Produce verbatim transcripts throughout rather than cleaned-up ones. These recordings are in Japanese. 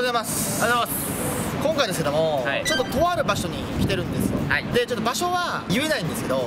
ございます。 ありがとうございます。 今回ですけども、はい、ちょっととある場所に来てるんですよ、はい、でちょっと場所は言えないんですけど、はい、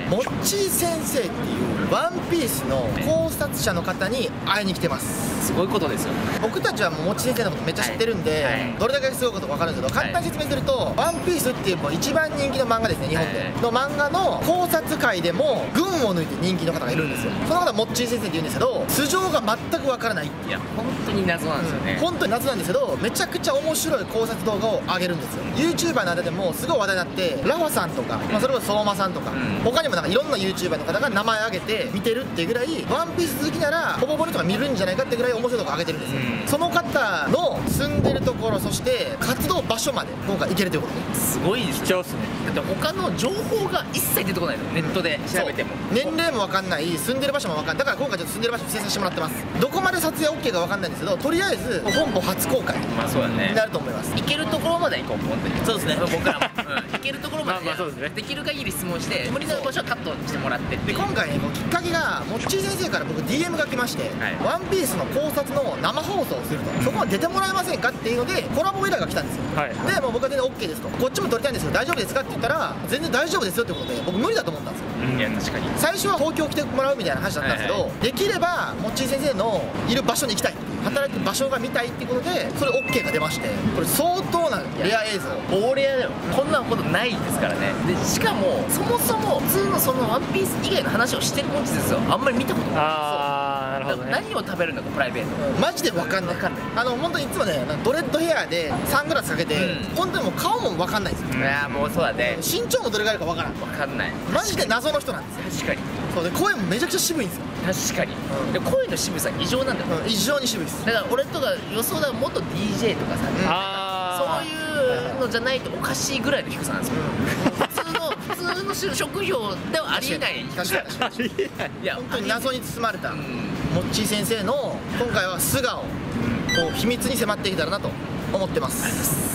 モッチー先生っていうワンピースの考察者の方に会いに来てます。 すごいことですよ。 僕たちはもうモッチー先生のことめっちゃ知ってるんで、はいはい、どれだけすごいことか分かるんですけど、簡単に説明すると、ワンピースっていうもう一番人気の漫画ですね、日本で、はい、の漫画の考察界でも群を抜いて人気の方がいるんですよ、うん、その方はモッチー先生って言うんですけど、素性が全く分からない。 いや本当に謎なんですよね、 うん、本当に謎なんですけど、めちゃくちゃ面白い考察動画を上げるんですよ。 YouTuber の間でもすごい話題になって、ラファさんとか、まあ、それこそ相馬さんとか、うん、他にもなんかいろんな YouTuber の方が名前挙げて見てるっていうぐらい、ワンピース好きならほぼほぼの人が見るんじゃないかってぐらい面白い動画上げてるんですよ、うん、その方の住んでるところ、そして活動場所まで今回行けるということで、 すごいですね。だって他の情報が一切出てこないの、ネットで調べても、 年齢も分かんない、住んでる場所も分かんない。だから今回ちょっと住んでる場所伏せさせてもらってます。どこまで撮影 OK か分かんないんですけど、とりあえず本邦初公開になると思います。 行けるところまで行こう、本当に。そうですね、僕らも、うん、行けるところまで、 まあまあそうですね、 できる限り質問して無理な場所はカットしてもらってって。 で今回ね、こうきっかけがモッチー先生から僕 ディーエム が来まして、はい、ワンピースの考察の生放送をすると、うん、そこは出てもらえませんかっていうのでコラボ依頼が来たんですよ、はい、でもう僕は全然 OK ですと、こっちも撮りたいんですけど大丈夫ですかって言ったら、全然大丈夫ですよってことで、僕無理だと思ったんですよ、 うん、いや確かに最初は東京来てもらうみたいな話だったんですけど、はいはい、できればモッチー先生のいる場所に行きたい、働いてる場所が見たいっていうことで、それ OK が出まして、これ相当なレア映像、 大レアだよ、こんなことないですからね。でしかもそもそも普通のそのワンピース以外の話をしてるもんですよ、あんまり見たことない。 ああなるほどね。 何を食べるのかプライベート、 うん、マジで分かんない。あの本当にいつもね、ドレッドヘアでサングラスかけて、うん、本当にもう顔も分かんないんですよ。 いやもうそうだね、 身長もどれぐらいか分からん、 分かんない、 マジで謎の人なんですよ。 確かに。 そうで声もめちゃくちゃ渋いんですよ。 確かに、うん、で声の渋さ異常なんだよ、 うん、異常に渋いです。 だから俺とか予想だ元 ディージェー とかさ、うん、そういうのじゃないとおかしいぐらいの低さなんですよ、うん、普通の普通の職業ではありえない。 確かに確かにいや本当に謎に包まれた、うん、モッチー先生の今回は素顔、うん、秘密に迫っていけたらなと思ってます。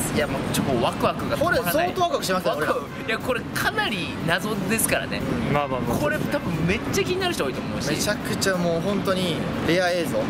いやもうちょっとワクワクが止まらない。 これ相当ワクワクしますよ。 いやこれかなり謎ですからね、 うん、まあまあまあこれ多分めっちゃ気になる人多いと思うし、 めちゃくちゃもう本当にレア映像、うん、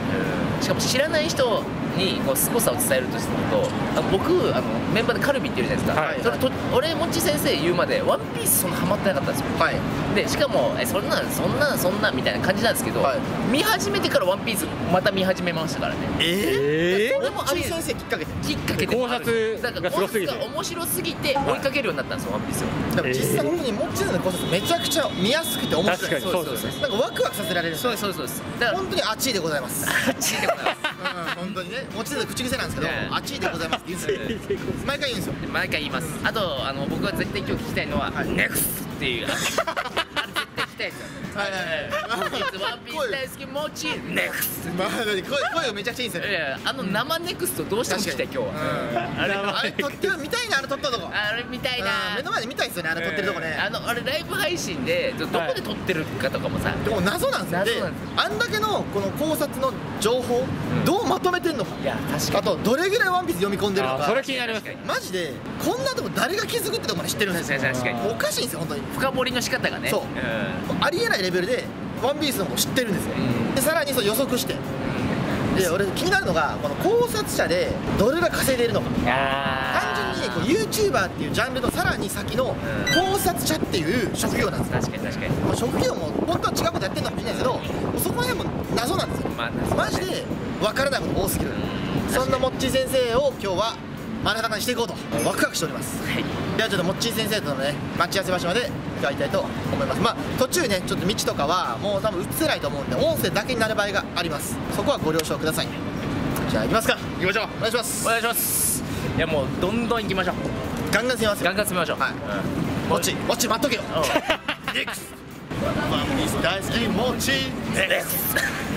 しかも知らない人にこう凄さを伝えるとすると、あ僕あのメンバーでカルビっているじゃないですか、はい、それと俺モッチー先生言うまでワンピースそんなハマってなかったんですよ、はい、でしかもえそんなそんなそんなみたいな感じなんですけど、はい、見始めてからワンピースまた見始めましたからね。 ええー、それもモッチー先生きっかけきっかけで考察がすごすぎて、 面白すぎて追いかけるようになったんですよ、ワンピースを。 でも実際本当にモッチー先生の考察めちゃくちゃ見やすくて面白い。 確かにそうですね。 なんかワクワクさせられる。 そうですそうですそうです。 だから本当にあっちいでございます。 あっちいでございます。 うん本当にね、モッチー先生口癖なんですけど、あっちいでございますって言うんですよ。毎回言うんですよ。 毎回言います。あとあの僕が絶対今日聞きたいのはネクスっていう。あれ絶対聞きたいですよ。はいはいはい。ワンピース大好きモッチーネクス。 まあ声声めちゃくちゃいいんですよ。 いやあの生ネクストどうしても聞きたい今日は。 あれあれ撮ってる見たいな、あれ撮ったとこ。 あれ見たいな。 目の前で見たいですよね、あれ撮ってるとこね。 あのあれライブ配信でどこで撮ってるかとかもさ。 でも謎なんですよ。であんだけのこの考察の情報どうまとめてんのか。 いや確かに。 あとどれぐらいワンピース読み込んでるのか。 それ気になります。 マジでこんなとこ誰が気づくってとこまで知ってるんですよ。 確かに。 おかしいんですよ本当に。 深掘りの仕方がね。 そう。ありえないレベルでワンピースのこと知ってるんですよ。でさらにそう予測して。で俺気になるのがこの考察者でどれが稼いでいるのか。単純にこう YouTuber っていうジャンルのさらに先の考察者っていう職業なんですよ。 確かに確かに。 職業も本当は違うことやってるのかもしれないですけど、もうそこら辺も謎なんですよ。マジで分からないこと多すぎる。そんなモッチー先生を今日は真ん中にしていこうとワクワクしております。はい、ではちょっとモッチー先生とのね待ち合わせ場所まで向かいたいと思います。まあ途中ねちょっと道とかはもう多分映せないと思うんで音声だけになる場合があります。そこはご了承ください。じゃあ行きますか。 行きましょう。 お願いします。 お願いします。いやもうどんどん行きましょう。 ガンガン攻めますよ。 ガンガン攻めましょう。はい。 モッチーモッチー待っとけよ。ネクスワンピース大好きモッチーネクス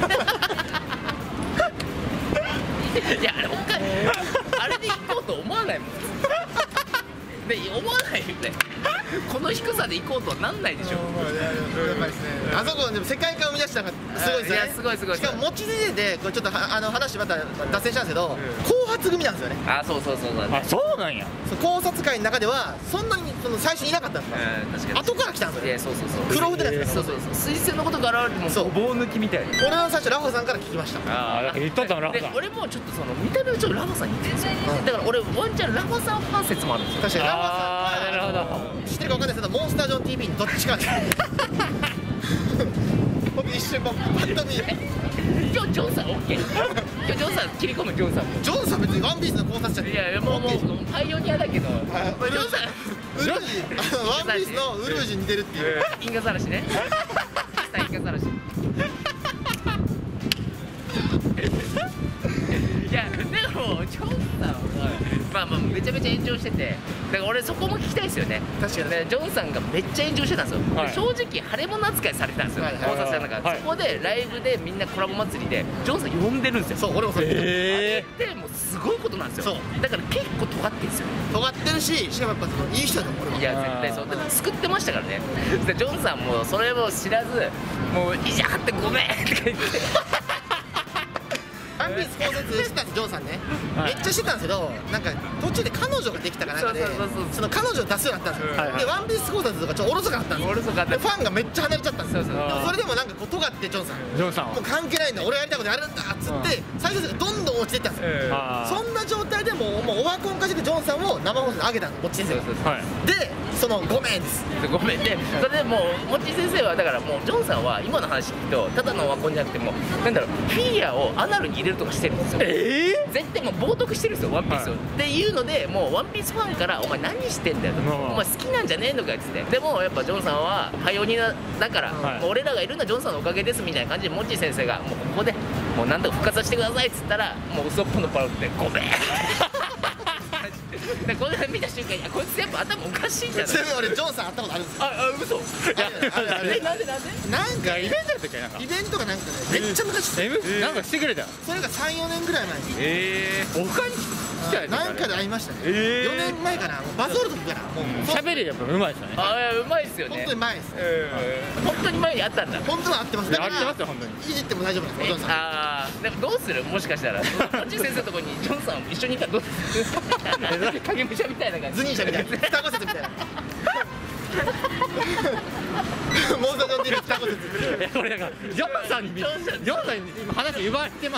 いやあれおかしい。あれで行こうと思わないもん。で思わないよね。 この低さで行こうとはなんないでしょ。 やっぱりですね、あそこでも世界観を生み出したのがすごいですね。 いやすごいすごい。 しかも持ち先生でこれちょっとあの話また脱線したんですけど、考察組なんですよね。 あ、そうそうそうそう。 あ、そうなんや。 考察会の中ではそんなにその最初いなかったんですよ。後から来たんですよ。 いやそうそうそう。 黒筆なんですよ。 そうそうそう。推薦のことが現れても棒抜きみたいな。 俺は最初ラファさんから聞きました。 ああ、言っとったのラファさん。 俺もちょっとその見た目はちょっとラファさん似てるんですよ。だから俺ワンチャンラファさんファン説もあるんですよ。 確かにラファさんああ、なるほど。 知ってるか分かんないですけど、モンスタージョン ティーブイ にどっちかです。僕一瞬パッと見今日ジョンさん OK。今日ジョンさん切り込むジョンさん。 ジョンさん別にワンピースの考察者。 いやいやもうもうパイオニアだけど。ジョンさん。 ウルージ、ワンピースのウルージに似てるっていう。 インガザラシね。インガザラシ。いやでもジョンさんはまあまあめちゃめちゃ炎上してて、だから俺そこも聞きたいですよね。確かにね、ジョンさんがめっちゃ炎上してたんですよ。はい、正直腫れ物扱いされてたんですよ。考察者の中、そこでライブでみんなコラボ祭りでジョンさん呼んでるんですよ。 そう、俺もそれ。 ええ。でもうすごいことなんですよ。だから結構尖ってるんですよ。 尖ってるし、しかもやっぱそのいい人だと思う。 いや絶対そう。でも救ってましたからね。でジョンさんもそれも知らず、もう意地張ってごめんとか言って。 ワンピース考察してたんです、ジョンさんね。めっちゃしてたんですけど、なんか途中で彼女ができたかなんかで、その彼女を出すようになったんですよ。で、ワンピース考察とかちょっとおろそかったんですよ。で、ファンがめっちゃ離れちゃったんですよ。でもそれでもなんかこう尖ってジョンさん。 ジョンさん。 もう関係ないんだ、俺やりたいことやるんだっつって再生数がどんどん落ちていったんですよ。そんな状態でもうもうオワコン化してジョンさんを生放送で上げたの、モッチ先生が。で、そのごめんです。 ごめんで、それでもうモッチ先生はだからもうジョンさんは今の話聞くとただのオワコンじゃなくてもなんだろう、フィギュアをアナルに入れるとかしてるんですよ。えー、絶対もう冒涜してるんですよ、ワンピースを、はい、っていうのでもうワンピースファンから「お前何してんだよ」と「お前好きなんじゃねえのか」っつって。でもやっぱジョンさんはパイオニアだから、はい、もう俺らがいるのはジョンさんのおかげですみたいな感じでモッチー先生がもうここでもうなんとか復活させてくださいっつったら、もうウソップのパロって「ごめん」でこれ見た瞬間に、こいつやっぱ頭おかしいんじゃない。 ちなみに俺ジョンさん会ったことあるんですよ。 ああ、嘘。え、なんでなんでなんかイベントの時はなんかイベントかなんかね、めっちゃ昔なんかしてくれた。 それがさん、よねんぐらい前に。 ええ、他になんかで会いましたね。よねんまえかな、バズる時かな。もう喋りやっぱうまいですよね。 ああ、うまいですよね。 本当に前です。 本当に前に会ったんだ。 本当は会ってます。 会ってますよ本当に。 いじっても大丈夫なんです、お父さん。 ああ、でもどうする、もしかしたらモッチー先生のところにジョンさん一緒にいたらどうする。影武者みたいな感じ。 ズニーシャみたいな、双子説みたいな。モーザジョンディル双子説。 これなんかジョンさんにジョンさんに今話奪われてます。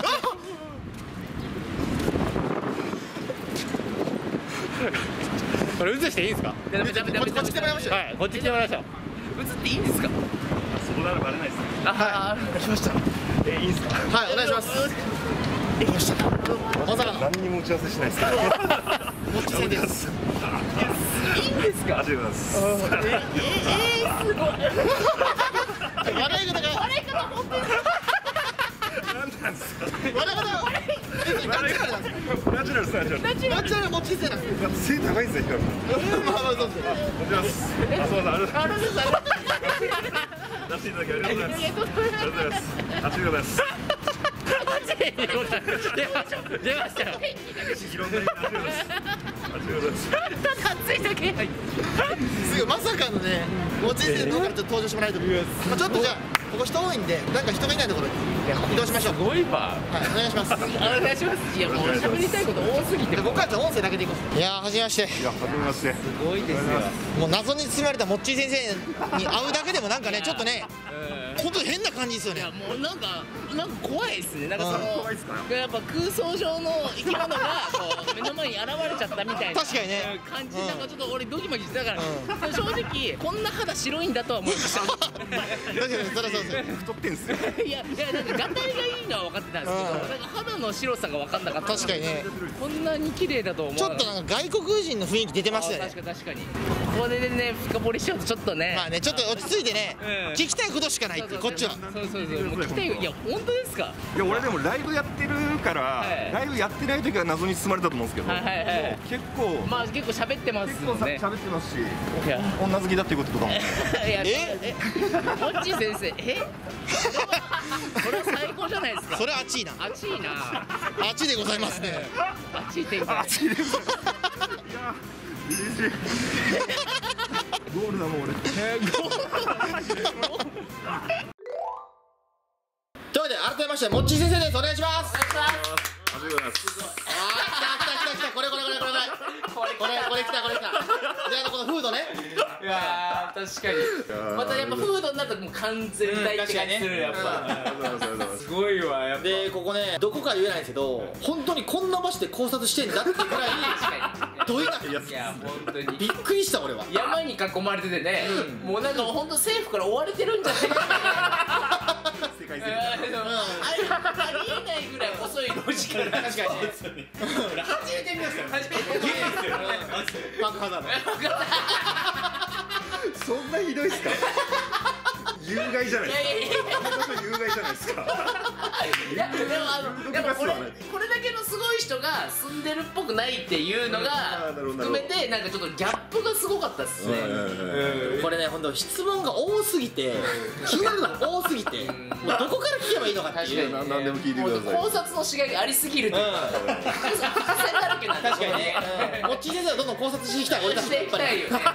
これ映していいんですか。 こっち来てもらいましょう。 はい、こっち来てもらいましょう。 映っていいんですか。 そこならバレないですね。 はい、来ました。 え、いいんですか。 はい、お願いします。できました。まさか何にも打ち合わせしないですか。 モッチ先生です。 いいんですか。 ありがとうございます。 ええー、すごい。 笑い方が。 笑い方本当に。 何なんですか。 笑い方が。ナチュラルなんですか。 ナチュラルです。ナチュラル。 ナチュラルモッチ先生なんです。 背高いですね、ヒカルさん。 まあまあそうです。 お願いします。あ、そうだ、ありがとうございます。出していただきありがとうございます。ありがとうございます。ありがとうございます。 出ましたよ。 いろんな意味でありがとうございます。ありがとうございます。 ただついだけ。 すぐまさかのね、モッチ先生の動画でちょっと登場してもらえると思います。まあちょっとじゃあここ人多いんで、なんか人がいないところに移動しましょう。 すごいわ。 はい、お願いします。 お願いします。いやもう喋りたいこと多すぎて。 僕はじゃあ音声だけでいこう。いやー、はじめまして。 いや、はじめまして。 すごいですよ。 もう謎に包まれたモッチー先生に会うだけでもなんかね、ちょっとね、本当に変な感じですよね。 いやもうなんかなんか怖いですね。なんかその怖いですか。 やっぱ空想上の生き物がこう目の前に現れちゃったみたいな確かにね感じ。なんかちょっと俺ドキマキしてたから、正直こんな肌白いんだとは思いました。 確かにそりゃそうですよ。 太ってんすよ。 いやいや、なんかガタイがいいのは分かってたんですけど、なんか肌の白さが分かんなかった。 確かにね、 こんなに綺麗だと思う。 ちょっとなんか外国人の雰囲気出てましたよね。 確かに確かに。ここでね深掘りしちゃうとちょっとね、 まあね、ちょっと落ち着いてね、聞きたいことしかないってこっちは。 そうそうそう、もう聞きたい。いや本当ですか。 いや、俺でもライブやってるから、ライブやってない時は謎に包まれたと思うんですけど、結構まあ結構喋ってますもんね。 喋ってますし、 いや女好きだっていうこととかも。 いやえモッチー先生、えこれは最高じゃないですか。 それは熱いな。 熱いな。 熱いでございますね。 熱い展開。 熱いです。いや嬉しい。 ゴールだもん俺。 というわけで改めましてモッチー先生です。お願いします。 ありがとうございます。 あー来た来た来た来た、これこれこれこれこれこれこれ来たこれ来た。であのこのフードね。 いやー確かにまたやっぱフードになったらもう完全体って感じするやっぱすごいわやっぱ。 でここねどこか言えないんですけど本当にこんな場所で考察してんだってぐらいどいなくいや本当にびっくりした俺は。 山に囲まれててね、もうなんか本当政府から追われてるんじゃないかな世界戦。 ありえないぐらい細いロジカル。確かに初めて見ました初めて見ましたバックハザードそんなひどいっすか。有害じゃないですか。有害じゃないですか。 いやでもあのでもこれこれだけのすごい人が住んでるっぽくないっていうのが含めてなんかちょっとギャップがすごかったですね。 これね本当質問が多すぎて気になるのが多すぎてもうどこから聞けばいいのかっていう。 何でも聞いてください。 考察のしがいがありすぎるっていうか伏線だらけなんで。 確かにねモッチー先生はどんどん考察していきたい。俺たちしていきたいよね。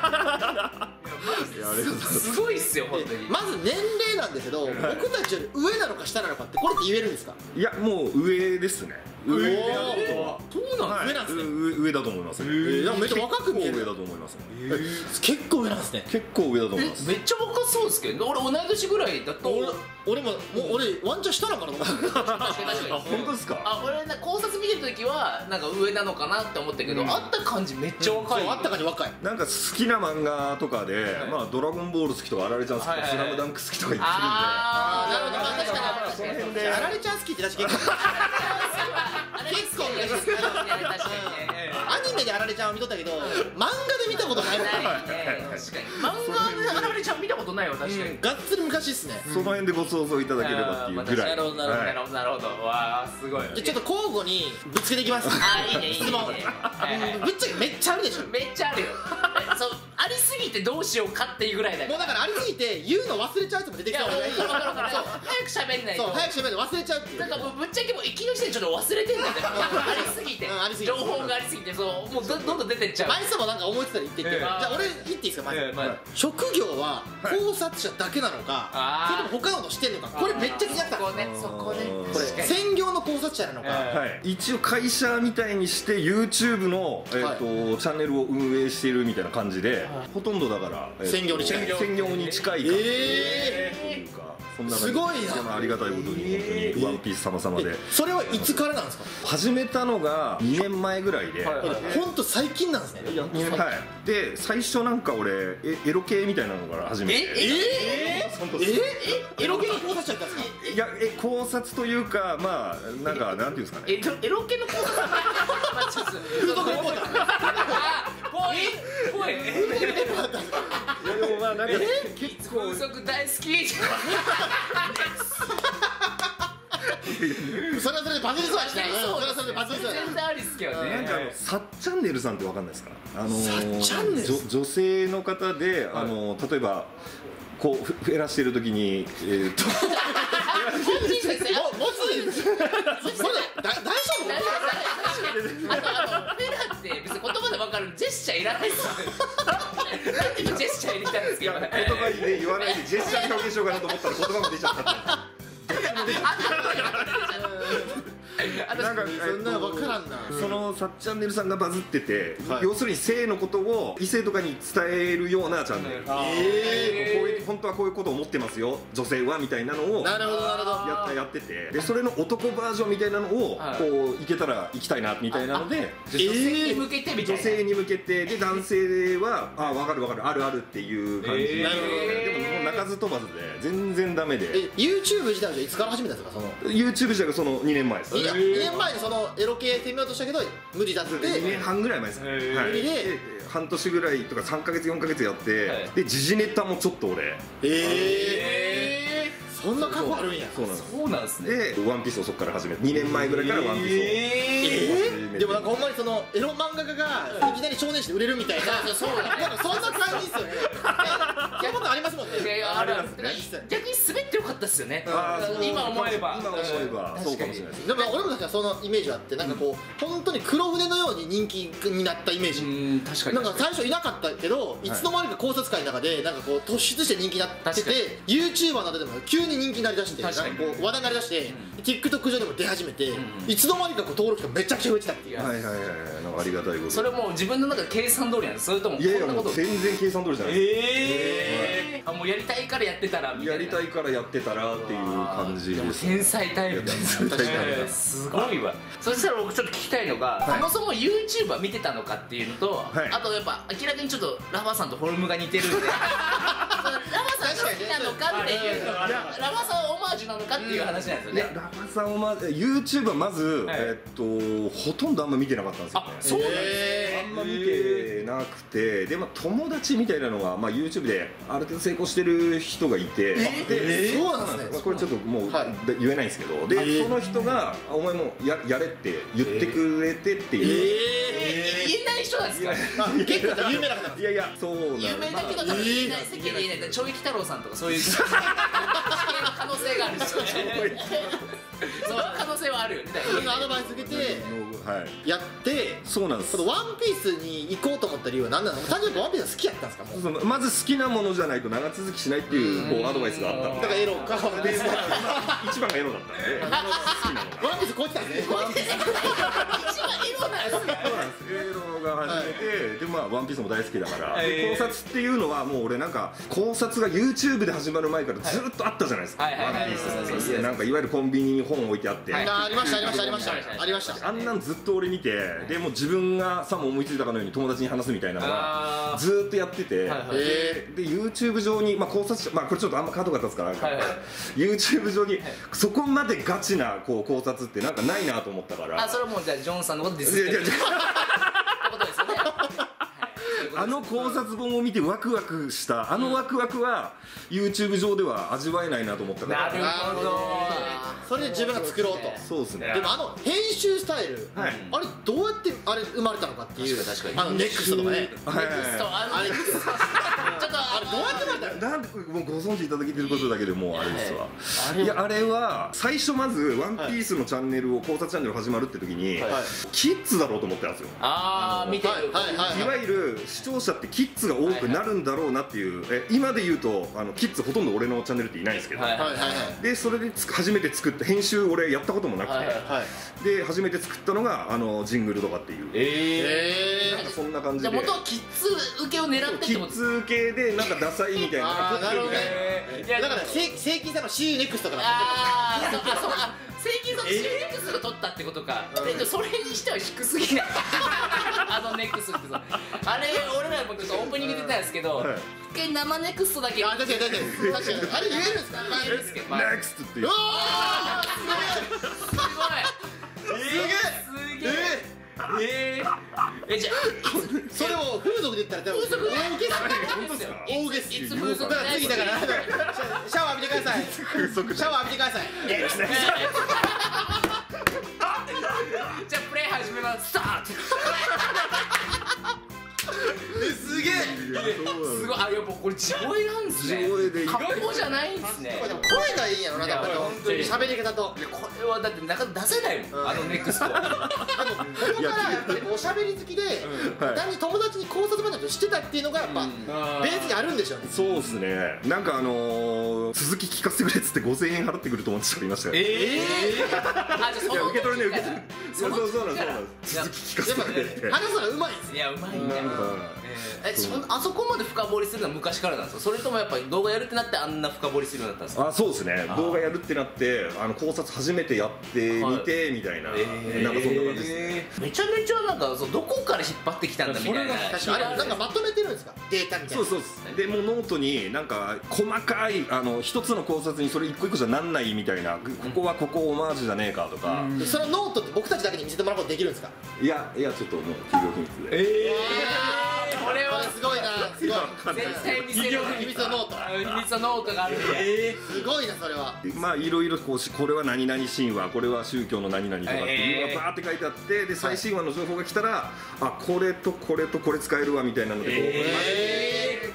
すごいっすよ本当に。 まず年齢なんですけど僕たちより上なのか下なのかってこれって言えるんですか。 いやもう上ですね。上そうなん上なんですね。 上だと思いますね。 めっちゃ若く見える。 上だと思いますね。 結構上なんですね。 結構上だと思います。 めっちゃ若そうですけど俺同い年ぐらいだと俺ももう俺ワンチャン下なのかなと思って。 確かに確かに。 あ本当ですか。 あ俺ね考察見てる時はなんか上なのかなって思ったけど、あった感じめっちゃ若い。 あった感じ若い。 なんか好きな漫画とかでまあドラゴンボール好きとかあられちゃん好きとかスラムダンク好きとか言ってるんで。 ああなるほど。確かにその辺であられちゃん好きって確かに結構結構アニメであられちゃんを見とったけど漫画で見たことないもん。 確かに漫画であられちゃん見たことないわ確かに。 がっつり昔っすね。 その辺でご想像いただければっていうぐらい。 なるほどなるほどなるほどなるほど。わあすごい。 じゃちょっと交互にぶつけていきます。 あいいねいいね。 質問ぶっちゃけめっちゃあるでしょ。 めっちゃあるよ。そうありすぎてどうしようかっていうぐらいだよ。 もうだからありすぎて言うの忘れちゃうやつも出てきた方がいい。 早く喋んないと。 そう早く喋るの忘れちゃうっていう。 なんかもうぶっちゃけもう行きの時点でちょっと忘れてんだよね。ありすぎて情報がありすぎてそうもうどんどん出てっちゃう。 毎日もなんか思いついたら言ってって。じゃあ俺言っていいですかまず。職業は考察者だけなのかそれとも他のことしてんのか。これめっちゃ気になった。 そこねそこね。 これ専業の考察者なのか。 一応会社みたいにして YouTube のえっとチャンネルを運営しているみたいな感じでほとんどだから専業に近い専業に近い感じとえいうかそんなすごいな。 ありがたいことに本当にワンピース様々で。 それはいつからなんですか。 始めたのがにねんまえぐらいで。 本当最近なんですね。 はいで最初なんか俺エエロ系みたいなのから始めて。 えええエロ系の考察者だったんですか。 いやえ考察というかまあなんかなんていうんですかね。 エロ系の考察。 風俗リポーター。 ぽいぽい。 でもまあなんか結構風俗大好き。 それはそれでバズりそうやしね。それはそれでバズりそうや。 全然ありっすけどね。 なんかあのさっチャンネルさんってわかんないですか。あのさっチャンネル女性の方であの例えばこうふ減らしてる時にえっと本人先生もうすぐそれ大丈夫。 あとあのフェラって別に言葉で分かるジェスチャーいらないっす。なんでジェスチャー入れたんですか。 言葉で言わないでジェスチャーで表現しようかなと思ったら言葉も出ちゃったってなんかそんな分からんな。 そのさっチャンネルさんがバズってて、 はい、 要するに性のことを異性とかに伝えるようなチャンネル、えー、こういう本当はこういうことを思ってますよ女性はみたいなのをなるほどなるほどやったやっててでそれの男バージョンみたいなのをこういけたら行きたいなみたいなので女性に向けてみたいな、 女性に向けてで男性はあ分かる分かるあるあるっていう感じ、えー、でももう鳴かず飛ばずで全然ダメで。 え YouTube 自体はいつから始めたんですか。その YouTube 自体がそのにねんまえです。 にねんまえにそのエロ系やってみようとしたけど無理だってにねんはんぐらい前ですね。無理で半年ぐらいとかさんかげつよんかげつやってで時事ネタもちょっと俺ええそんな過去あるんや。 そうなんです。 そうなんですね。 でワンピースをそこから始めてにねんまえぐらいからワンピースをええでもなんかほんまにそのエロ漫画家がいきなり少年誌で売れるみたいなそうなんかそんな感じですよね。そういうことありますもんね。 あるある。逆に滑ってよかったったっすよね。 今思えば今思えばそうかもしれないです。 でも俺も確かそのイメージあって、なんかこう本当に黒船のように人気になったイメージ。 うん確かに。 なんか最初いなかったけど、いつの間にか考察会の中でなんかこう突出して人気になってて、ユーチューバーなどでも急に人気になりだして、なんかこう話題になりだして、TikTok 上でも出始めて、いつの間にかこう登録者めちゃくちゃ増えてたっていう。 はいはいはいはい、なんかありがたいこと。 それも自分の中で計算通りなんです。それともこんいやいやなこと。 全然計算通りじゃない。 ええ。あもうやりたいからやってたらみたいな。 やりたいからやってたらっていう感じです。 天才タイプですね。すごいわ。そしたら僕ちょっと聞きたいのが、そもそも YouTuber 見てたのかっていうのと、あとやっぱ明らかにちょっとラファさんとフォルムが似てるんで、ラファさん好きなのかっていう、ラファさんオマージュなのかっていう話なんですよね。 ラファさんオマージュ、YouTube はまずえっとほとんどあんま見てなかったんですよね。 あ、そうなんですね。あんま見てなくて、でまあ友達みたいなのがまあ YouTube である程度成功してる人がいて、でそうなんですね。 これちょっともう言えないんですけど、でその人がお前もややれって言ってくれてっていう。 言えない人なんですか。 結構有名な方。 いやいやそうなんです。 有名だけど言えない、世間で言えない。ちょいき太郎さんとかそういう可能性があるんですよね。その可能性はあるよね。 そのアドバイス受けてやって、 そうなんです。 ワンピースに行こうと思った理由は何なの？単純にワンピース好きやったんですか？もうまず好きなものじゃないと長続きしないっていうこうアドバイスがあったんで、 だからエロかワンピース一番がエロだったんで、 ワンピースこう来たんですね。ワンピース一番エロなんですよ。 そうなんです。エロが初めてで、まあワンピースも大好きだから、考察っていうのはもう俺なんか考察が YouTube で始まる前からずっとあったじゃないですか。ワンピースなんかいわゆるコンビニに本置いてあって、 ありましたありましたありましたありました。 あんなんずっと俺見て、でもう自分がさも思いついたかのように友達に話すみたいなのがずっとやってて、で YouTube 上にまあ考察者、まあこれちょっとあんまカードが立つから YouTube 上にそこまでガチなこう考察ってなんかないなと思ったから、 あそれはもうじゃあジョンさんのことですってことですよね。 あの考察本を見てワクワクしたあのワクワクは YouTube 上では味わえないなと思ったから。 なるほど。 それで自分が作ろうと。 そうですね。 でもあの編集スタイル、あれどうやってあれ生まれたのかっていう、あのネクストとかね、ネクストあれちょっとあれどうやって生まれたの？ なんでもうご存知いただけてることだけでもうあれですわ。いやあれは最初まずワンピースのチャンネルを考察チャンネル始まるって時にキッズだろうと思ったんですよ。 ああ見てる。 いわゆる視聴者ってキッズが多くなるんだろうなっていう、え今で言うとあのキッズほとんど俺のチャンネルっていないんですけど、でそれで初めて作った編集俺やったこともなくて、で初めて作ったのがあのジングルとかっていう、 ええなんかそんな感じで、 じゃあ元はキッズ受けを狙ってってこと？ キッズ受けでなんかダサいみたいな。 ああなるほどね。だから正規さんの シーユーネクストから。 ああそうかそうか。正規さんの シーユーネクストを取ったってことか。それにしては低すぎない。あのネクストってさ、あれ俺らもオープニングで出たんですけど、一回生ネクストだけ。 あ確かに確かに確かに。あれ言えるんですか？ 言えるんですけど。 ネクストっていう。 おおすごい。すげえ。ええじゃそれを風俗で言ったら多分風俗大ゲス本当ですか？ 大ゲスいつ風俗だから次だからシャワー浴びてください。シャワー浴びてください。 じゃあプレイ始めます。スタート。 すげえ。 すごい。あやっぱこれ地声なんですね。 地声で格好じゃないんですね。 でも声がいいんやろな。だから喋り方と。 これはだってなかなか出せないもん。あのネクスト。 元からやっぱりおしゃべり好きで、単に友達に考察話をしてたっていうのがやっぱベースにあるんでしょうね。 そうですね。なんかあの続き聞かせてくれっつってごせんえん払ってくる友達がいましたよ。 ええ。あじゃあその受け取れね受け取れね。そうそうそうなんです。続き聞かせてくれって。 話すのがうまいです。 いやうまいんだよ。えそあそこまで深掘りするのは昔からなんですか？それともやっぱり動画やるってなってあんな深掘りするようになったんですか？ あそうですね。動画やるってなってあの考察初めてやってみてみたいな、なんかそんな感じですね。 めちゃめちゃなんかそうどこから引っ張ってきたんだみたいな。 あれなんかまとめてるんですか？データみたいな。 そうそうです。でもうノートになんか細かいあの一つの考察にそれ一個一個じゃなんないみたいな、ここはここオマージュじゃねえかとか。 そのノートって僕たちだけに見せてもらうことできるんですか？ いやいやちょっともう企業秘密で。 ええこれはすごいな。すごい。 絶対見せる秘密のノート。 秘密のノートがある。ええすごいなそれは。 まあいろいろこうこれは何々神話、これは宗教の何々とかっていうのがバーって書いてあって、で最新話の情報が来たらあこれとこれとこれ使えるわみたいなのでこう考察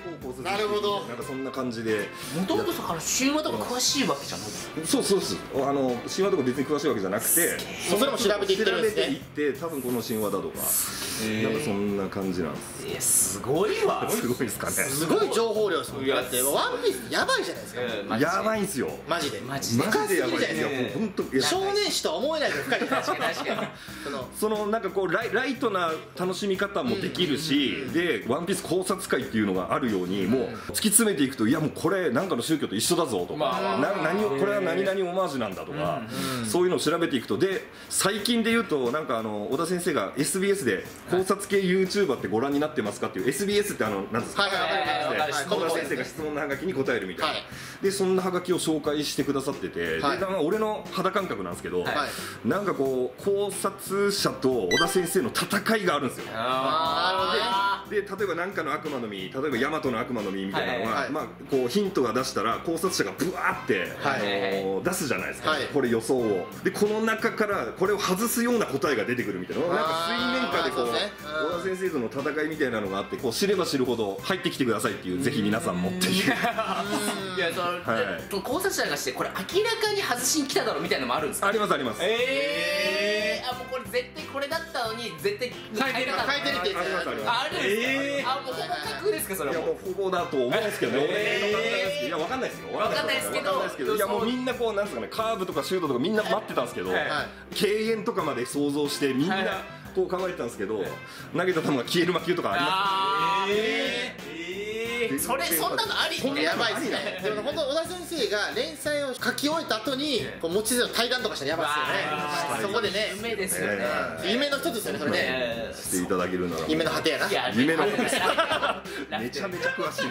なるほど。 なんかそんな感じで。 もともとから神話とか詳しいわけじゃない。 そうそうそう。あの神話とか別に詳しいわけじゃなくて、 それも調べていってるんですね。 調べていって多分この神話だとか、なんかそんな感じなんです。 え、すごいわ。 すごいですかね。 すごい情報量ですもん。だってワンピースやばいじゃないですか。 やばいんすよ。 マジで。 マジで。 マジでやばい。いやもう本当。 少年誌とは思えないぐらい深い。確かに確かに。 そのなんかこうライライトな楽しみ方もできるし、でワンピース考察会っていうのがあるように、もう突き詰めていくと、いやもうこれなんかの宗教と一緒だぞとか、な何をこれは何々オマージュなんだとか、そういうのを調べていくと、で最近で言うとなんかあの小田先生が エスビーエス で考察系 YouTuber ってご覧になってますかっていう エスビーエス ってあのなんですか、 はいはいはい、 小田先生が質問のハガキに答えるみたいな、でそんなハガキを紹介してくださってて、で俺の肌感覚なんですけど、なんかこう考察者と小田先生の戦いがあるんですよ。で例えば何かの悪魔の実、例えばヤマトの悪魔の実みたいなのは、まあこうヒントが出したら考察者がブワーって出すじゃないですか、これ予想を。でこの中からこれを外すような答えが出てくるみたいな、なんか水面下でこう小田先生との戦いみたいなのがあって、こう知れば知るほど入ってきてくださいっていう、ぜひ皆さん持っている。いやその考察者がしてこれ明らかに外しに来ただろみたいなのもあるんですか？ ありますあります。 ええ、あもうこれ絶対これだったのに絶対書いてる書いてるって言ってありますあります。 あるんですか？あもうほぼ確ですかそれは？ いやもうほぼだと思うんですけどね。いやわかんないですよ。 わかんないですけど、 いやもうみんなこうなんですかね、カーブとかシュートとかみんな待ってたんですけど、敬遠とかまで想像してみんなこう考えてたんですけど、投げた球が消える魔球とかあります。ええそれそんなのあり？ やばいですね。でも本当小田先生が連載を書き終えた後にこう望月の対談とかしたらやばいですよね。そこでね、 夢ですよね。 夢の一つですよねそれね。 していただけるなら夢の果てやな。 夢の果てめちゃめちゃ詳しい。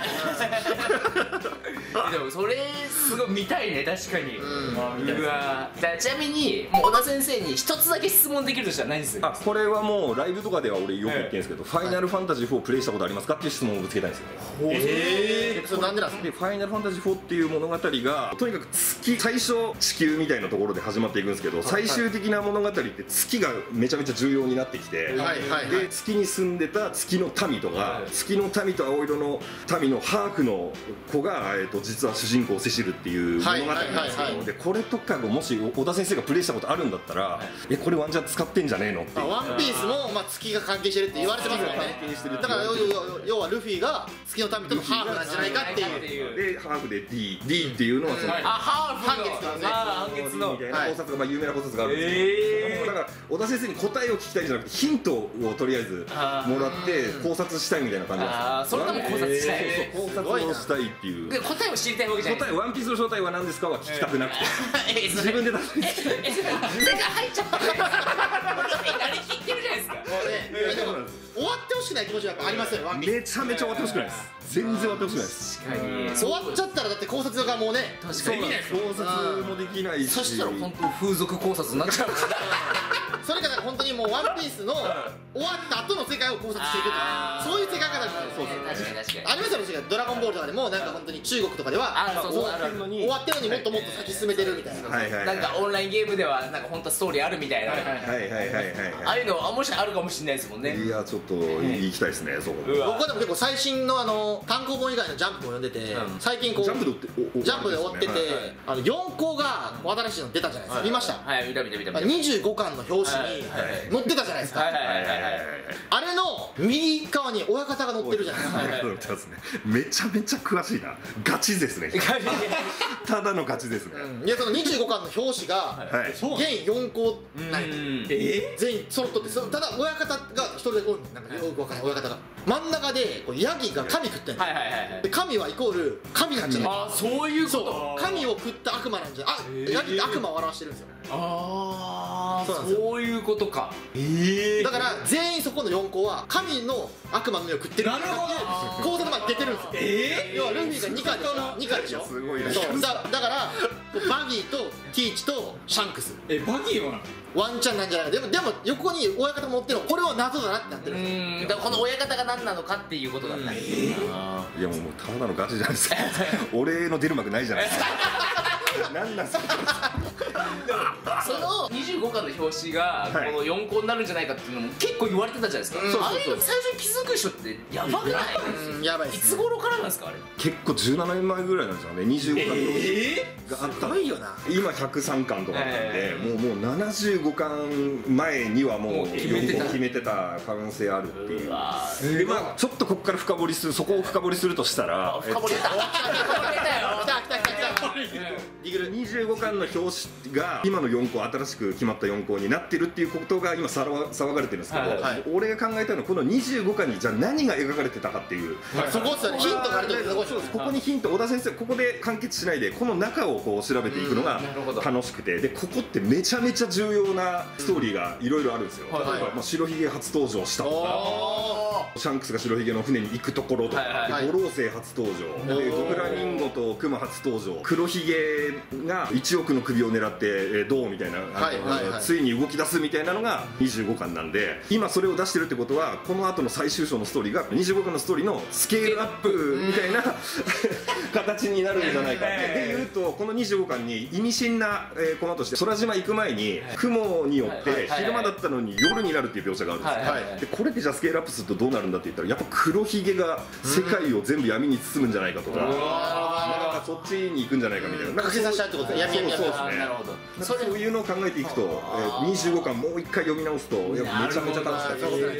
でもそれすごい見たいね、確かに。うわ。じゃあちなみにもう小田先生に一つだけ質問できるとしたら何する？ あ、これはもうライブとかでは俺よく言ってるんですけど、ファイナルファンタジーフォープレイしたことありますかっていう質問をぶつけたいんですよね。 ええ、それなんでなんですか？ でファイナルファンタジーフォーっていう物語がとにかく月、最初地球みたいなところで始まっていくんですけど、最終的な物語って月がめちゃめちゃ重要になってきて、で月に住んでた月の民とか、月の民と青色の民のハーフの子が、えー、と実は主人公セシルっていう物語なんですけど、でこれとかもし小田先生がプレイしたことあるんだったら、えこれワンチャン使ってんじゃねえのっていう。 ワンピースもまあ月が関係してるって言われてますよね。だから要はルフィが月の民とのハーフなんじゃないかっていう。 でハーフで D D っていうのはそのハーフ半月のね、 半月のみたいな考察が、まあ有名な考察があるんですけど、だから小田先生に答えを聞きたいんじゃなくてヒントをとりあえずもらって考察したいみたいな感じなんですよ。 それでも考察したい。 考察をしたいっていう。 で答えを知りたいわけじゃない。 答えワンピースの正体は何ですかは聞きたくなくて、自分で出す。 世界入っちゃったからなりきってるじゃないですか。 終わってほしくない気持ちはやっぱありますよね、ワンピース。 めちゃめちゃ終わってほしくないです。全然終わってほしくないです。 確かに終わっちゃったらだって考察がもうね、 確かに考察もできないし、 そしたら本当風俗考察になっちゃうから。 それから本当にもうワンピースの終わった後の世界を考察していくとか、そういう世界観なんですよ。 確かに確かにありますよね、ドラゴンボールとかでもなんか本当に中国とかでは終わってるのにもっともっと先進めてるみたいな、 なんかオンラインゲームではなんか本当ストーリーあるみたいな、 はいはいはいはいはい、 ああいうのあもしあるかもしれないですもんね。 いやちょっと行きたいですね、そこ。 僕はでも結構最新のあの単行本以外のジャンプも読んでて、最近こうジャンプでジャンプで終わってて、あのよんこが新しいの出たじゃないですか。見ました？ はい、見た見た見た。 にじゅうごかんの表紙に載ってたじゃないですか。あれの右側に親方が載ってるじゃないですか。 めちゃめちゃ詳しいな。ガチですね。ただのガチですね。 いやそのにじゅうごかんの表紙が現よんこない全員揃っとって、ただ親方が一人でこうなんかよくわかんない親方が真ん中でヤギが神食ってんの。で神はイコール神なんじゃないか。 あ、そういうこと。 神を食った悪魔なんじゃ、あ、ヤギって悪魔を表してるんですよ。 ああ、そういうことか。 だから全員そこのよんこは神の悪魔の目を食ってるっていう考察まで出てるんですよ。要はルフィがにかでしょ、にかでしょ。 すごいね。 そうだからバギーとティーチとシャンクス、 え、バギーはワンチャンなんじゃないか。でもでも横に親方持ってるの、これは謎だなってなってるんですよ。だからこの親方が何なのかっていうことだった。いやもうただのガチじゃないですか。俺の出る幕ないじゃないですか。何なんですか。 そのにじゅうごかんの表紙がこのよんこになるんじゃないかっていうのも結構言われてたじゃないですか。ああいう最初に気づく人ってやばくない？ やばい。いつ頃からなんですかあれ？ 結構じゅうななねんまえぐらいなんですよね。にじゅうごかんのがあった。 すごいよな。 今ひゃくさんかんとかなんで、もうもうななじゅうごかんまえにはもう決めてた可能性あるっていう。でまあちょっとここから深掘りする、そこを深掘りするとしたら、 深掘りした。深掘りしたよ。 来た来た来た来た。 にじゅうごかんの表紙が今のよんこ、新しく決まったよんこになってるっていうことが今騒がれてるんですけど、俺が考えたのはこのにじゅうごかんにじゃあ何が描かれてたかっていう、 そこっすよね。ヒントがあるとここにヒント、小田先生ここで完結しないでこの中をこう調べていくのが楽しくて、でここってめちゃめちゃ重要なストーリーがいろいろあるんですよ。例えば白ひげ初登場したとか、シャンクスが白ひげの船に行くところとか、五老星初登場で、ドクラリンゴとクマ初登場、黒ひげがいちおくの首を狙ってどうみたいな、ついに動き出すみたいなのがにじゅうごかんなんで、今それを出してるってことはこの後の最終章のストーリーがにじゅうごかんのストーリーのスケールアップみたいな形になるんじゃないかでいうと、このにじゅうごかんに意味深なコマとして空島行く前に雲によって昼間だったのに夜になるっていう描写があるんですよ。でこれってじゃあスケールアップするとどうなるんだって言ったら、やっぱ黒ひげが世界を全部闇に包むんじゃないかとか、なんかそっちに行くんじゃないかみたいな、 確認させたってことで闇闇闇。 そうですね。そういうのを考えていくとにじゅうごかんもう一回読み直すとやっぱめちゃめちゃ楽しかったです。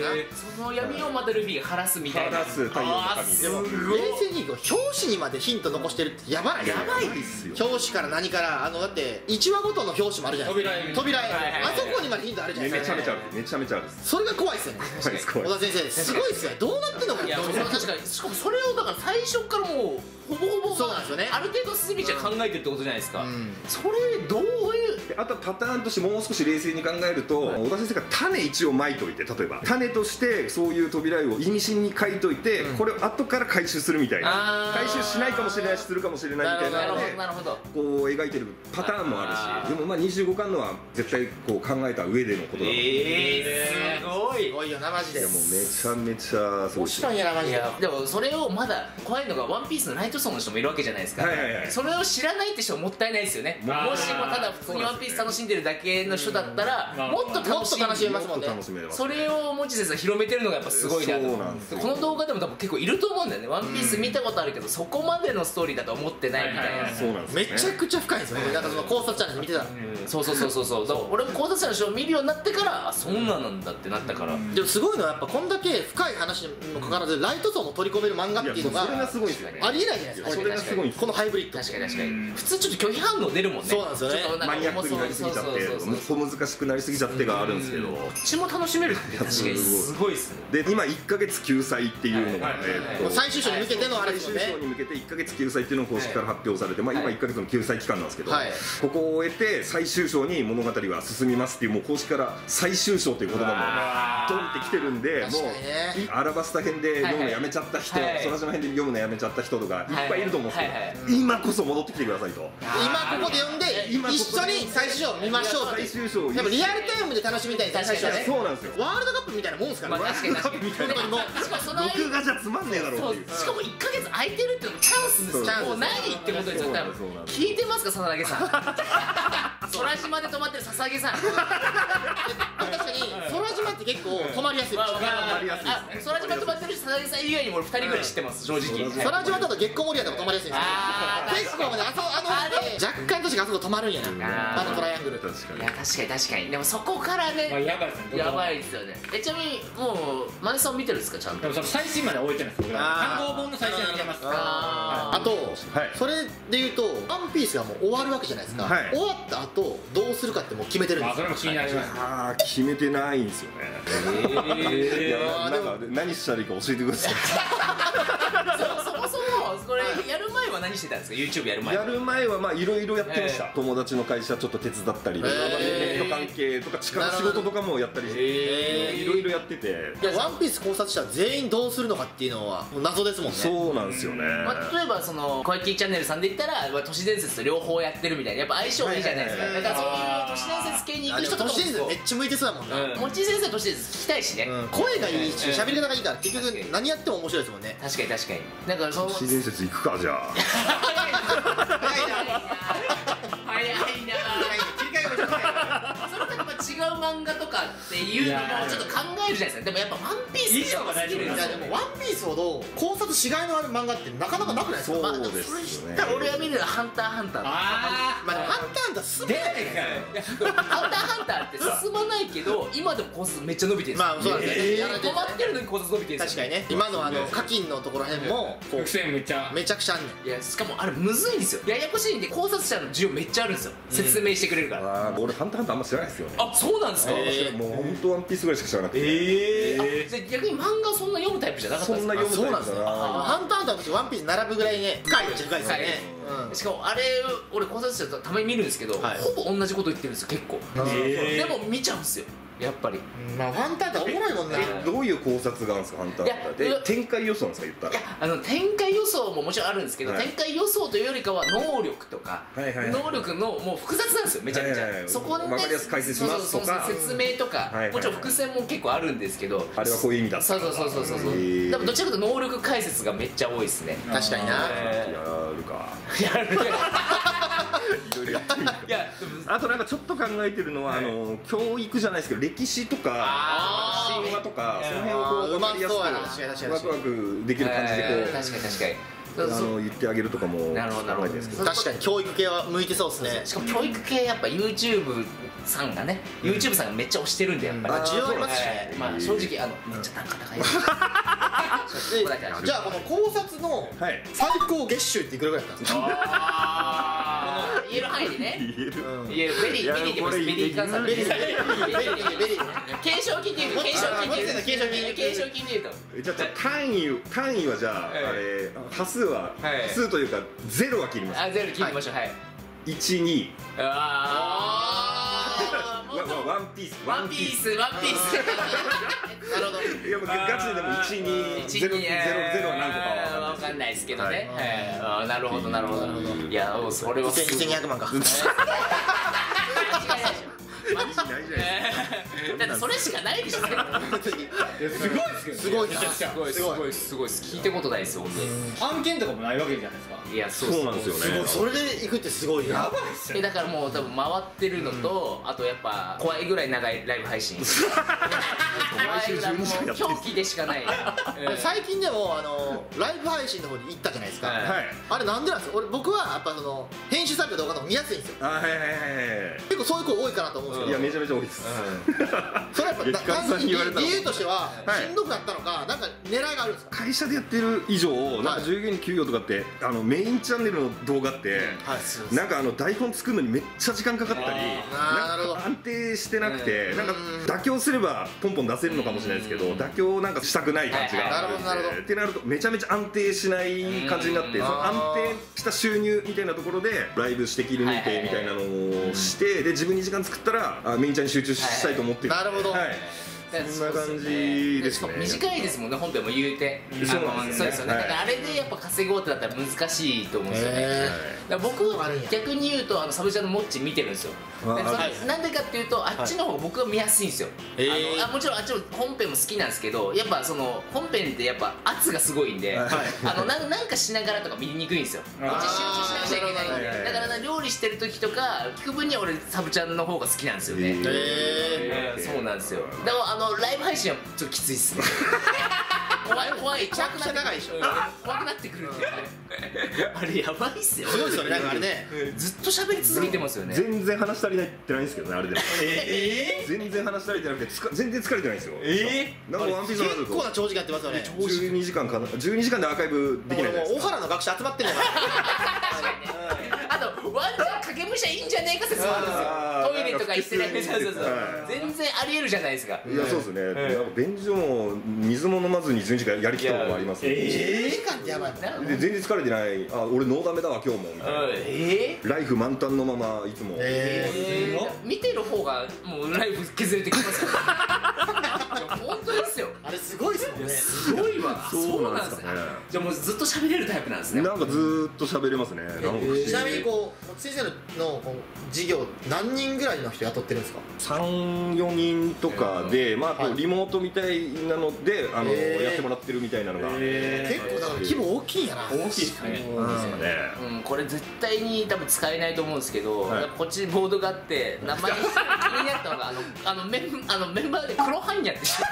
その闇をまたルフィが晴らすみたいな。 晴らす太陽の神でも冷静に表紙にまでヒント残してるってやばい。 やばいですよ。 表紙から何からあのだっていちわごとの表紙もあるじゃないですか。扉絵あそこにまでヒントあるじゃないですか。 めちゃめちゃある。めちゃめちゃある。 それが怖いですよね。小田先生すごいですよ。どうなってんのか。 いや確かに。しかもそれをだから最初からもうほぼほぼそうなんですよね。 ある程度スミちゃん考えてるってことじゃないですか。それどういうあとパターンとしてもう少し冷静に考えると、小田先生が種一応まいといて、例えば種としてそういう扉絵を意味深に書いといて、これを後から回収するみたいな、回収しないかもしれないしするかもしれないみたいなのでこう描いてるパターンもあるし、でもまあにじゅうごかんのは絶対こう考えた上でのことだと思う。 えーすごいすごいよなマジで。 もうめちゃめちゃすごい。 面白いやなマジで。 でもそれをまだ怖いのがワンピースのライト層の人もいるわけじゃないですか。それを知らないって人はもったいないですよね。もしもただ普通にワンピース楽しんでるだけの人だったらもっと楽しめますもんね。それをもち先生広めてるのがやっぱすごいなと。この動画でも多分結構いると思うんだよね。ワンピース見たことあるけどそこまでのストーリーだと思ってないみたいな。 そうなんですめちゃくちゃ深いですよね。なんかその考察チャンネル見てたら、 そうそうそうそうそう。だから俺も考察者の人を見るようになってからあそんななんだってなったから。 でもすごいのはやっぱこんだけ深い話にもかかわらずライト層も取り込める漫画っていうのがそれがすごいですよね。 ありえないじゃないですか。 それがすごい。 このハイブリッド。 確かに確かに。普通ちょっと拒否反応出るもんね。 そうなんですよね。 マニアックになりすぎちゃって小難しくなりすぎちゃってがあるんですけど、こっちも楽しめるって確かにすごいっすね。 で今いっかげつ救済っていうのが最終章に向けてのあれですよね。 最終章に向けていっかげつ救済っていうのが公式から発表されて、まあ今いっかげつの救済期間なんですけど、ここを終えて最終章に物語は進みますっていうもう公式から最終章っていう言葉もドンってきてるんで、もうアラバスタ編で読むのやめちゃった人、空島編で読むのやめちゃった人とかいっぱいいると思うんですけど、今こそ戻ってきてくださいと。 今ここで読んで一緒に最終章見ましょうって。 最終章でもリアルタイムで楽しみたい最初はね。 そうなんですよ。 ワールドカップみたいなもんですからね。 確かに確かに。 録画じゃつまんねえだろうっていう。 しかもいっかげつ空いてるっていうのもチャンスですよ。もうないってことですよ多分。聞いてますかささげさん。空島で泊まってるささげさん。確かに空島って結構泊まりやすい。 泊まりやすいですね。 空島泊まってるささげさん以外にも俺ふたりぐらい知ってます正直。 空島だと月光守屋でも泊まりやすいんですよ。結構ねあそあの若干確かあそこ泊まるんやな。あのトライアングル。 確かに。いや確かに確かに。でもそこからねやばいですよね。えちなみにもうマネさん見てるんですかちゃんと。 最新まで終えてるんですよ。単行本の最新見てます。 あとそれでいうとワンピースがもう終わるわけじゃないですか。終わった後どうするかってもう決めてるんですよ。 それも気になります。 ああ決めてないんですよね。いやなんか何したらいいか教えてください。 そもそもこれやる前は何してたんですか YouTube やる前。 やる前はまあいろいろやってました。友達の会社ちょっと手伝ったりとかネット関係とか力仕事とかもやったりしていろいろやってて。 ワンピース考察したら全員どうするのかっていうのは謎ですもんね。 そうなんですよね。 例えばその小焼チャンネルさんで言ったら都市伝説と両方やってるみたいなやっぱ相性いいじゃないですか。だからそういう都市伝説系に行く人とかも都市伝説めっちゃ向いてそうだもんな。 もっちー先生都市伝説聞きたいしね。 声がいいし喋り方がいいから結局何やっても面白いですもんね。 確かに確かに。だからその都市伝説行くかじゃあ。 早いな早いな。 もちょっと考えるじゃないですか。でもやっぱワンピース以上が大事。 いやでもワンピースほど考察しがいのある漫画ってなかなかなくないですか。 そうですよね。 だから俺が見るのはハンターハンター。 ああ、まあでもハンターハンター進まないから。 ハンターハンターって進まないけど今でも考察めっちゃ伸びてるんですよ。 まあそうなんですよね。 止まってるのに考察伸びてるんですよ。 確かにね。今のあの課金のところへんも伏線めっちゃめちゃくちゃあんねん。 いやしかもあれむずいんですよ。ややこしいんで考察者の需要めっちゃあるんですよ。説明してくれるから。 ああ、俺ハンターハンターあんま知らないですよね。 あ、そうなんですか。 もう本当ワンピースぐらいしか知らなくて。 ええ。じゃ逆に漫画そんな読むタイプじゃなかったんですか。 そんな読むタイプだな。ハンターハンターとワンピース並ぶぐらいね深いっちゃ深いですよね。 しかもあれ俺考察者とたまに見るんですけど、ほぼ同じこと言ってるんですよ結構。でも見ちゃうんですよやっぱり。 まあハンターっておもろいもんね。 どういう考察があるんですかハンターハンターで。展開予想なんですか言ったら。 いやあの展開予想ももちろんあるんですけど、展開予想というよりかは能力とか能力のもう複雑なんですよめちゃめちゃ。そこで分かりやすく解説しますとか説明とかもちろん伏線も結構あるんですけど、 あれはこういう意味だった。 そうそうそうそうそう。でもどちらかというと能力解説がめっちゃ多いですね。 確かにな。 やるか。 やる。 いろいろやってみる。いやあとなんかちょっと考えてるのはあの教育じゃないですけど歴史とか神話とかその辺をこう分かりやすくワクワクできる感じでこう確かに確かにあの言ってあげるとかも考えてるんですけど。 確かに教育系は向いてそうですね。 しかも教育系やっぱ YouTube さんがね YouTube さんがめっちゃ推してるんでやっぱり需要ありますし、 まあ正直あのめっちゃ単価高いです。 じゃあこの考察の最高月収っていくらぐらいだったんですか。 言える範囲でね。 言える。 言える。ベリーベリーでもベリー換算。ベリーベリーベリーベリー。継承金で言うと継承金で言うと継承金継承金で言うと。 じゃあ単位単位はじゃああれ端数は端数というかゼロは切ります。 あゼロ切りましょうはい。 一二。 ああ。 ワンピースワンピースワンピース。なるほど。 いやもうガチででも一二ゼロゼロゼロは何個かはわかんないですけどね。あなるほどなるほど。いやそれは一千二百万か。 間違いないでしょ。だってそれしかないでしょ。すごいですけど。 すごいめちゃくちゃすごいすごいすごい聞いたことないです本当に。 案件とかもないわけじゃないですか。 いやそうなんですよね。 それで行くってすごいやばいっすよ。 えだからもう多分回ってるのとあとやっぱ怖いぐらい長いライブ配信。怖いぐらいもう狂気でしかない。 最近でもあのライブ配信の方に行ったじゃないですか。あれなんでなんですか。俺僕はやっぱその編集された動画の方が見やすいんですよ。 はいはいはいはい。 結構そういう子多いかなと思うんですけど。 いやめちゃめちゃ多いです。 それやっぱ単純に理由としてはしんどくなったのかなんか狙いがあるんですか。 会社でやってる以上なんか従業員給与とかってあのメインチャンネルの動画ってなんかあの台本作るのにめっちゃ時間かかったりなんか安定してなくてなんか妥協すればポンポン出せるのかもしれないですけど妥協なんかしたくない感じがあるんでってなるとめちゃめちゃ安定しない感じになってその安定した収入みたいなところでライブして切り抜いてみたいなのをしてで自分に時間作ったらメインチャンに集中したいと思ってる。 なるほど。 そんな感じですね。 短いですもんね本編も言うて。そうですよね。だからあれでやっぱ稼ごうってなったら難しいと思うんですよね。僕逆に言うとあのサブチャンのモッチ見てるんですよ。なんでかっていうとあっちの方が僕は見やすいんですよ。あもちろんあっちの本編も好きなんですけどやっぱその本編ってやっぱ圧がすごいんであのなんかしながらとか見にくいんですよ。こっち集中しなくちゃいけないんでだから料理してる時とか聞く分には俺サブチャンの方が好きなんですよね。そうなんですよ。でもあのライブ配信はちょっときついっすね。怖い怖い怖くなってくるでしょ。怖くなってくるんであれやばいっすよ。 すごいですよねなんかあれねずっと喋り続けてますよね。 全然話足りないってないんですけどねあれでも全然話足りてなくて全然疲れてないんですよ。ええなんかワンピースの結構な長時間やってますよね。 じゅうにじかんかなじゅうにじかんでアーカイブできないじゃないですか。 大原の学者集まってんのかあとワンちゃん影武者いいんじゃねえか説もあるんですよ。トイレとか行ってない。そうそうそう全然ありえるじゃないですか。 いやそうですね。なんか便所も水も飲まずにじゅうにじかんやりきったこともあります。 じゅうにじかんってやばいな。 で全然疲れてないあ俺ノーダメだわ今日もみたいな。えライフ満タンのままいつも。 見てる方がもうライフ削れてきますから。 本当ですよ。 あれすごいですもんね。 すごいわ。 そうなんですかね。 じゃあもうずっと喋れるタイプなんですね。 なんかずーっと喋れますね。 ちなみにこう先生の事業何人ぐらいの人雇ってるんですか？ さん、よにんとかで、まあリモートみたいなのであのやってもらってるみたいなのが結構だから規模大きいんやな。 大きいですね。 そうですかね。 うん、これ絶対に多分使えないと思うんですけど、こっちにボードがあって名前気になったのがあのあのメンあのメンバーで黒ハンニャって知って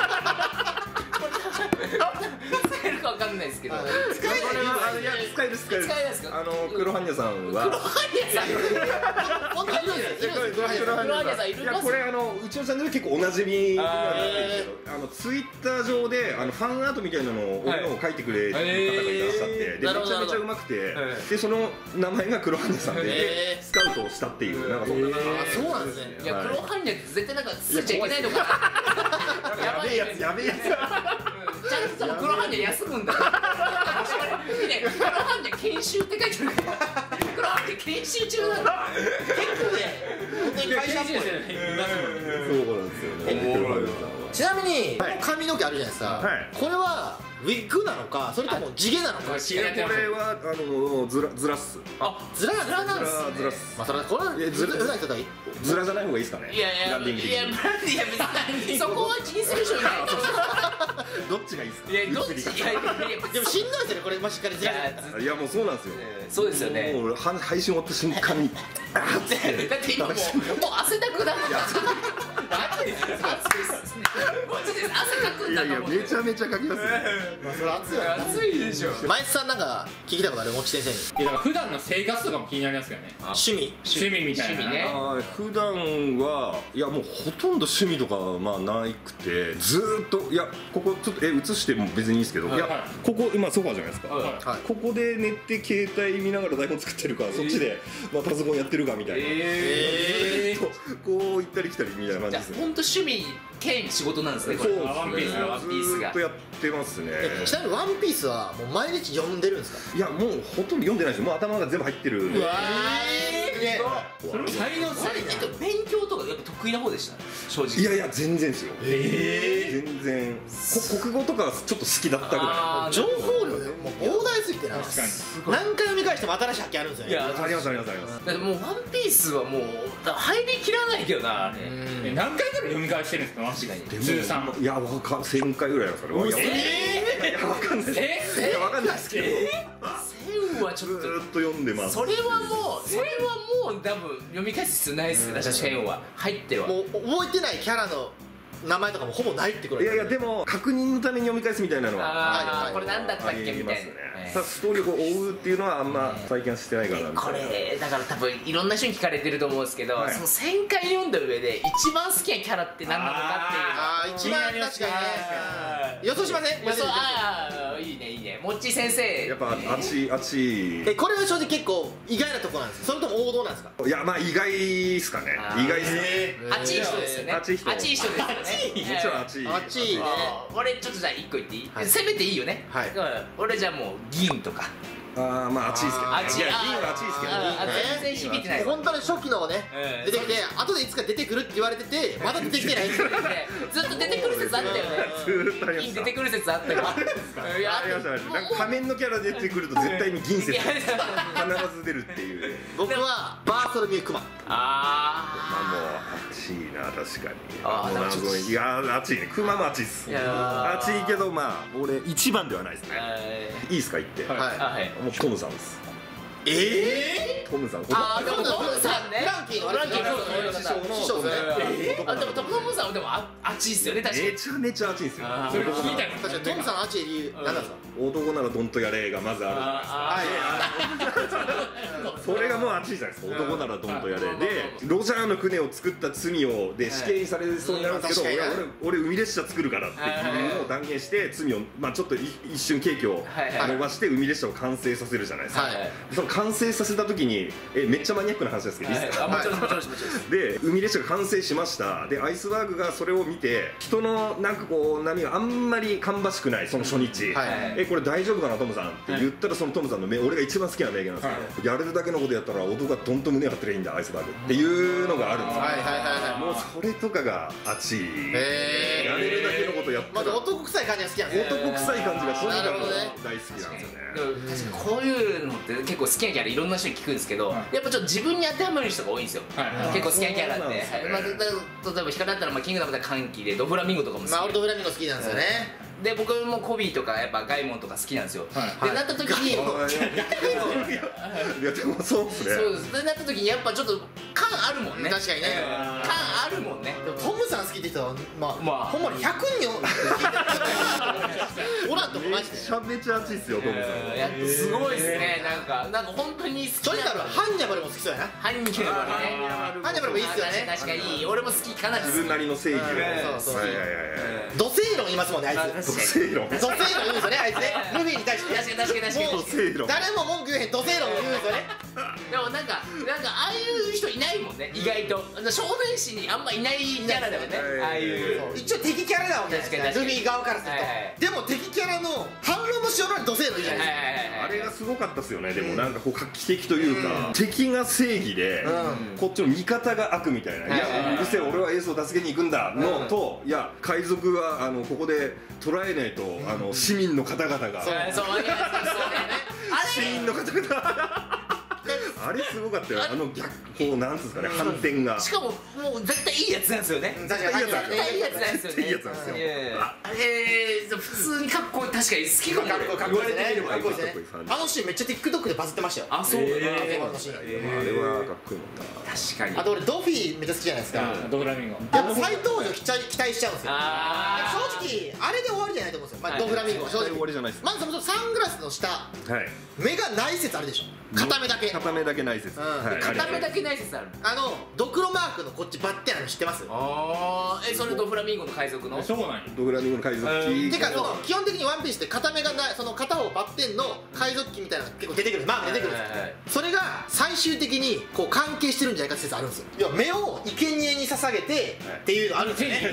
使えるかわかんないですけど、 使える使える使える使えるですか？ あの黒ハンニャさんは黒ハンニャさん本当にいるんですよ。黒ハンニャさんいるんですよ。 いやこれあのうちのチャンネルで結構おなじみにはなってるんですけど、あのツイッター上であのファンアートみたいなのを俺のを書いてくれる方がいらっしゃって、でめちゃめちゃうまくて、でその名前が黒ハンニャさんでスカウトをしたっていうなんかそんな。 そうなんですね。 いや黒ハンニャって絶対なんかついちゃいけないのかな。 やべえやつやべえやつ。 ちゃんと黒ハンニャ休むんだ。黒ハンニャ研修って書いてある。黒ハンニャ研修中なんだ。結構ね、本当に会社っぽい。 そうなんですよね。 ちなみにこの髪の毛あるじゃないですか。これはウィッグなのかそれとも地毛なのか。これはあのズラズラっす。 あ、ズラズラなんですね。 ズラっす。 まあそれこれズラズラ人だい。 ズラじゃない方がいいですかね。 いやいやいやブランディいや別にそこは気にする人いない。 どっちがいいですか。 いやどっちいやいやでもしんどいですよねこれ今しっかりズラ。 いやもうそうなんですよ。 そうですよね。 もう配信終わった瞬間にだって今もうもう汗だくなって。暑いです暑いですね。マジで汗かくんだと思って。 いやいやめちゃめちゃかきますね。 まあそれ暑いよ。 暑いでしょ。 前津さんなんか聞きたことあるもち先生に。 いやだから普段の生活とかも気になりますよね。 趣味趣味みたいな。 趣味ね。 普段はいやもうほとんど趣味とかまあなくてずーっといやここちょっとえ映しても別にいいですけど、いやここ今ソファーじゃないですか。ここで寝て携帯見ながら台本作ってるかそっちでまあパソコンやってるかみたいな。ええ。こう行ったり来たりみたいな感じですね。 本当趣味兼仕事なんですね。 そうですね。 ワンピースがワンピースがずーっとやってますね。 ちなみにワンピースはもう毎日読んでるんですか。 いやもうほとんど読んでないですよ。もう頭が全部入ってる。 うわそれも才能それえっと勉強とかやっぱ得意な方でした正直。 いやいや全然ですよ。 ええ全然こ国語とかちょっと好きだったぐらい。 情報量でもう膨大すぎてな。 確かに何回読み返しても新しい発見あるんですよね。 いやありますありますあります。 だってもうワンピースはもう入りきらないけどなあれ。 え何回ぐらい読み返してるんですか。マジで通算。 いやわかせんかいぐらいありますから。いやわかんないです。 えいやわかんないですけど。 せんはちょっとずーっと読んでます。 それはもうそれはもう多分読み返す必要ないですね。私はせんは入ってるわ。 もう覚えてないキャラの名前とかもほぼないってこと。 いやいやでも確認のために読み返すみたいなのはああこれなんだったっけみたいな。 さストーリーを追うっていうのはあんま最近はしてないからなんで。 これだから多分いろんな人に聞かれてると思うんですけど、そのせんかい読んだ上で一番好きなキャラって何なのかああ一番確かにね。予想しません。 っていう。予想ああいいねいいね。もっち先生。 やっぱあっちあっち。 えこれは正直結構意外なところなんですか。それとも王道なんですか。 いやまあ意外ですかね。意外ですね。 あっちいい人ですよね。 あっちいい人。 あっちいい人ですよね。 もちろんあっちいい。 あっちいいね。 俺ちょっとじゃあいっこ言っていい。せめていいよね。俺じゃあもう銀とか。 ああまああっちいですけど。 あっちい。 いや銀はあっちいですけど。 全然響いてない。 本当に初期のね出てきて後でいつか出てくるって言われててまだ出てきてないんですよ。 ずっと出てくる説あったよね。 ずっとありまし銀た。 出てくる説あったよ。 ありましたありました。なんか仮面のキャラ出てくると絶対に銀説必ず出るっていう。 僕はバーソルミュークマン。 ああもうあっちいな確かに。 ああ謎いやあっちいね。クマもあっちいっす。あっちいけどまあ俺一番ではないですね。いいですか言って。 はいもうトムさんです。 えトムさん。 あでもトムさんね。 フランキーのフランキーの師匠の師匠ですね。 あでもトムさんはでもあっちいっすよね確かに。 めちゃめちゃあっちいんですよ。 それ聞いたよ。 確かにトムさんあっちい理由何なんですか。 男ならドンとやれがまずあるじゃないですか。それがもうあっちいじゃないですか。男ならドンとやれでロジャーの船を作った罪をで死刑にされそうになるんですけど、俺俺海列車作るからっていうのを断言して罪をまあちょっと一瞬刑期を伸ばして海列車を完成させるじゃないですか。その完成させた時にえめっちゃマニアックな話ですけどいいですか。 もちろんもちろんもちろん。 で海列車が完成しました。でアイスバーグがそれを見て人のなんかこう波があんまり芳しくないその初日、えこれ大丈夫かなトムさんって言ったらそのトムさんの名俺が一番好きな名言なんですけど、やれるだけののことやったら男がどんと胸張ってりゃいいんだアイスバーグっていうのがあるんですよ。 はいはいはいはい。 もうそれとかが熱い。やれるだけのことやってまず男臭い感じが好きなんですね。 男臭い感じがとにかく大好きなんですよね。 確かにこういうのって結構好きなキャラいろんな人に聞くんですけど、やっぱちょっと自分に当てはまる人が多いんですよ。結構好きなキャラって。まあ例えば光だったらキングダムだったら歓喜でドフラミンゴとかも好き。 まあ俺ドフラミンゴ好きなんですよね。 で僕もコビーとかやっぱガイモンとか好きなんですよ。でなった時に、いやでもそうですね。 そうです。でなった時にやっぱちょっと感あるもんね。 確かにね。 感あるもんね。 でもトムさん好きって人はまあほんまにひゃくにんおらんとマジで。 めちゃめちゃ熱いっすよトムさん。 いやすごいですね。なんかなんか本当に好き。 とにかくハンニャバルも好きそうやな。 ハンニャバルね。 ハンニャバルもいいっすよね。 確かにいい。俺も好きかなり。 自分なりの正義を。そうそう。 はいはいはい。 土星論言いますもんねあいつ。 土星論。 土星論言うんですよねあいつね。ルフィに対して確かに確かに確かに誰も文句言えへん土星論言うんですよね。 でもなんかなんかああいう人いないもんね意外と。少年誌にあんまいないキャラだよね。ああいう一応敵キャラだもんね。ルフィ側からすると。でも敵キャラの反論のしようが土星論いいじゃないですか。 あれがすごかったっすよね。でもなんかこう画期的というか敵が正義でこっちの味方が悪みたいな。いやうるせえ俺はエースを助けに行くんだのと、いや海賊はあのここで捕らえないとあの市民の方々が市民の方々あれすごかったよ。あの逆こうなんつうんですかね反転が。 しかももう絶対いいやつなんですよね。 絶対いいやつなんですよね。いいやつなんですよね。 いいやつなんですよ。 え普通にかっこいい。確かに好きかも。 かっこいいかっこいいですね。かっこいいですね。あのシーンめっちゃ TikTok でバズってましたよ。 あそう。あれはかっこいいもんだ。 確かに。 あと俺ドフィーめっちゃ好きじゃないですか。 ドフラミンゴ。 でも再登場期待しちゃうんですよ。正直あれで終わりじゃないと思うんですよ。ドフラミンゴは正直終わりじゃないです。 まずそもそもサングラスの下目がない説あるでしょ。片目だけ。 片目だけない説。 片目だけない説ある。 あのドクロマークのこっちバッテンあるの知ってます？ ああ、えそれドフラミンゴの海賊の？ そうなんや。 ドフラミンゴの海賊機。 てかその基本的にワンピースって片目がないその片方バッテンの海賊機みたいなのが結構出てくるマーク出てくるんですよ。それが最終的にこう関係してるんじゃないかって説あるんですよ。いや目を生贄に捧げてっていうのあるんですよね。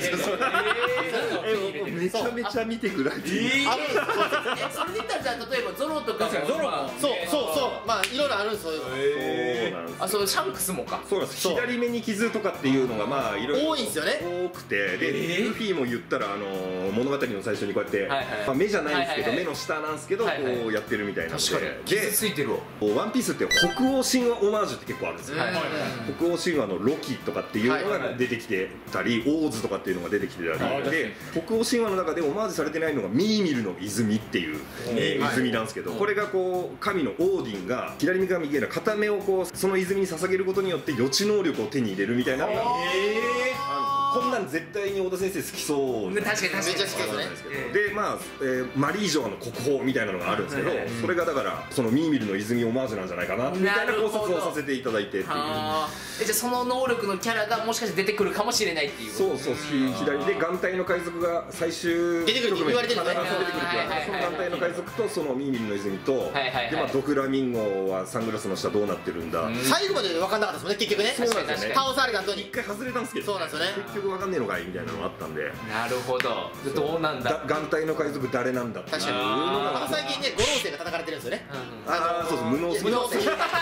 めちゃめちゃ見てくられてる。 あるんですよ。 それで言ったらじゃあ例えばゾロとかもゾロもそうそうそうまあいろいろあるんですよ。 そうなんです。 あそうシャンクスもか。 そうなんです。左目に傷とかっていうのがまあいろいろ多いんですよね。 多くてでルフィも言ったらあの物語の最初にこうやってまあ目じゃないんですけど目の下なんですけどこうやってるみたいなんで。 確かに傷ついてるわ。 ワンピースって北欧神話オマージュって結構あるんですよ。北欧神話のロキとかっていうのが出てきてたりオーズとかっていうのが出てきてたりで北欧神話の中でオマージュされてないのがミーミルの泉っていう泉なんですけどこれがこう神のオーディンが左目から右への片目をこうその泉に捧げることによって予知能力を手に入れるみたいなのがこんなん絶対に小田先生好きそう確かに確かにめっちゃ好きですね。 でまあ、えー、マリージョアの国宝みたいなのがあるんですけどそれがだからそのミーミルの泉オマージュなんじゃないかなみたいな考察をさせていただいてっていう。 えじゃあその能力のキャラがもしかして出てくるかもしれないっていう。 そうそう左で眼帯の海賊が最終出てくるって言われてるんですね。 出てくるって言われてるその眼帯の海賊とそのミーミルの泉とでまあドフラミンゴはサングラスの下どうなってるんだ最後まで分かんなかったですもんね結局ね。 そうなんですよね。 倒された後に一回外れたんですけどそうなんですよね。 結局分かんねえのかいみたいなのがあったんで。 なるほど。どうなんだ眼帯の海賊誰なんだっていうのが最近ね五老星が叩かれてるんですよね。 ああそうそう無能無能星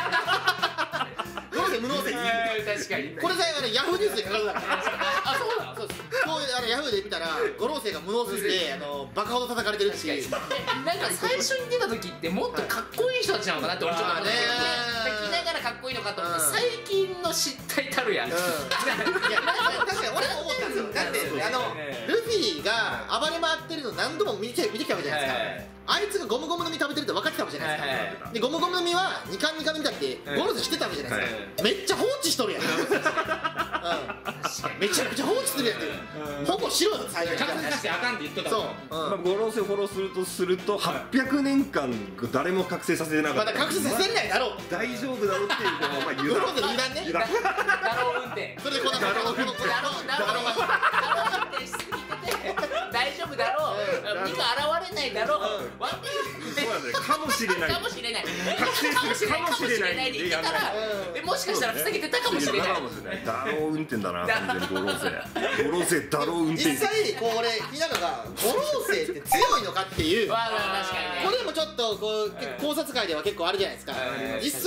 無能星確かにこれさヤフーニュースで書かれたからあそうだそうです今日あのヤフーで見たら五老星が無能すぎてあのバカほど叩かれてるっていうなんか最初に出た時ってもっとかっこいい人たちなのかなって俺ちょっと思って聞きながらかっこいいのかと思って最近の失態たるやん。いや確かに俺も思ったんですよ。だってあのルフィが暴れ回ってるの何度も見て見てきたわけじゃないですか。あいつがゴムゴムの実食べてるって分かってたわけじゃないですか。でゴムゴムの実はニカンニカンみたいってゴロで知ってたわけじゃないですか。めっちゃ放置しとるやん。めちゃくちゃ放置するやん。ほぼ白よ最初に。 確認してあかんって言っとったそうもん。 五老星をフォローするとするとはっぴゃくねんかん誰も覚醒させてなかった。 まだ覚醒させないだろう。 大丈夫だろうっていうこのまあ五老星の油断ね。 だろう運転。 それでこのこのこのこのだろうだろう運転しすぎてて大丈夫だろう。肉現れないだろう。ワンピースそうなんだよかもしれないかもしれない覚醒するかもしれないで言ってたらでもしかしたら防げてたかもしれない。 ダロー運転だな完全に五老星五老星ダロー運転。 実際こう俺気になるのが五老星って強いのかっていうこわあ確かにね。 れもちょっとこう考察会では結構あるじゃないですか。実際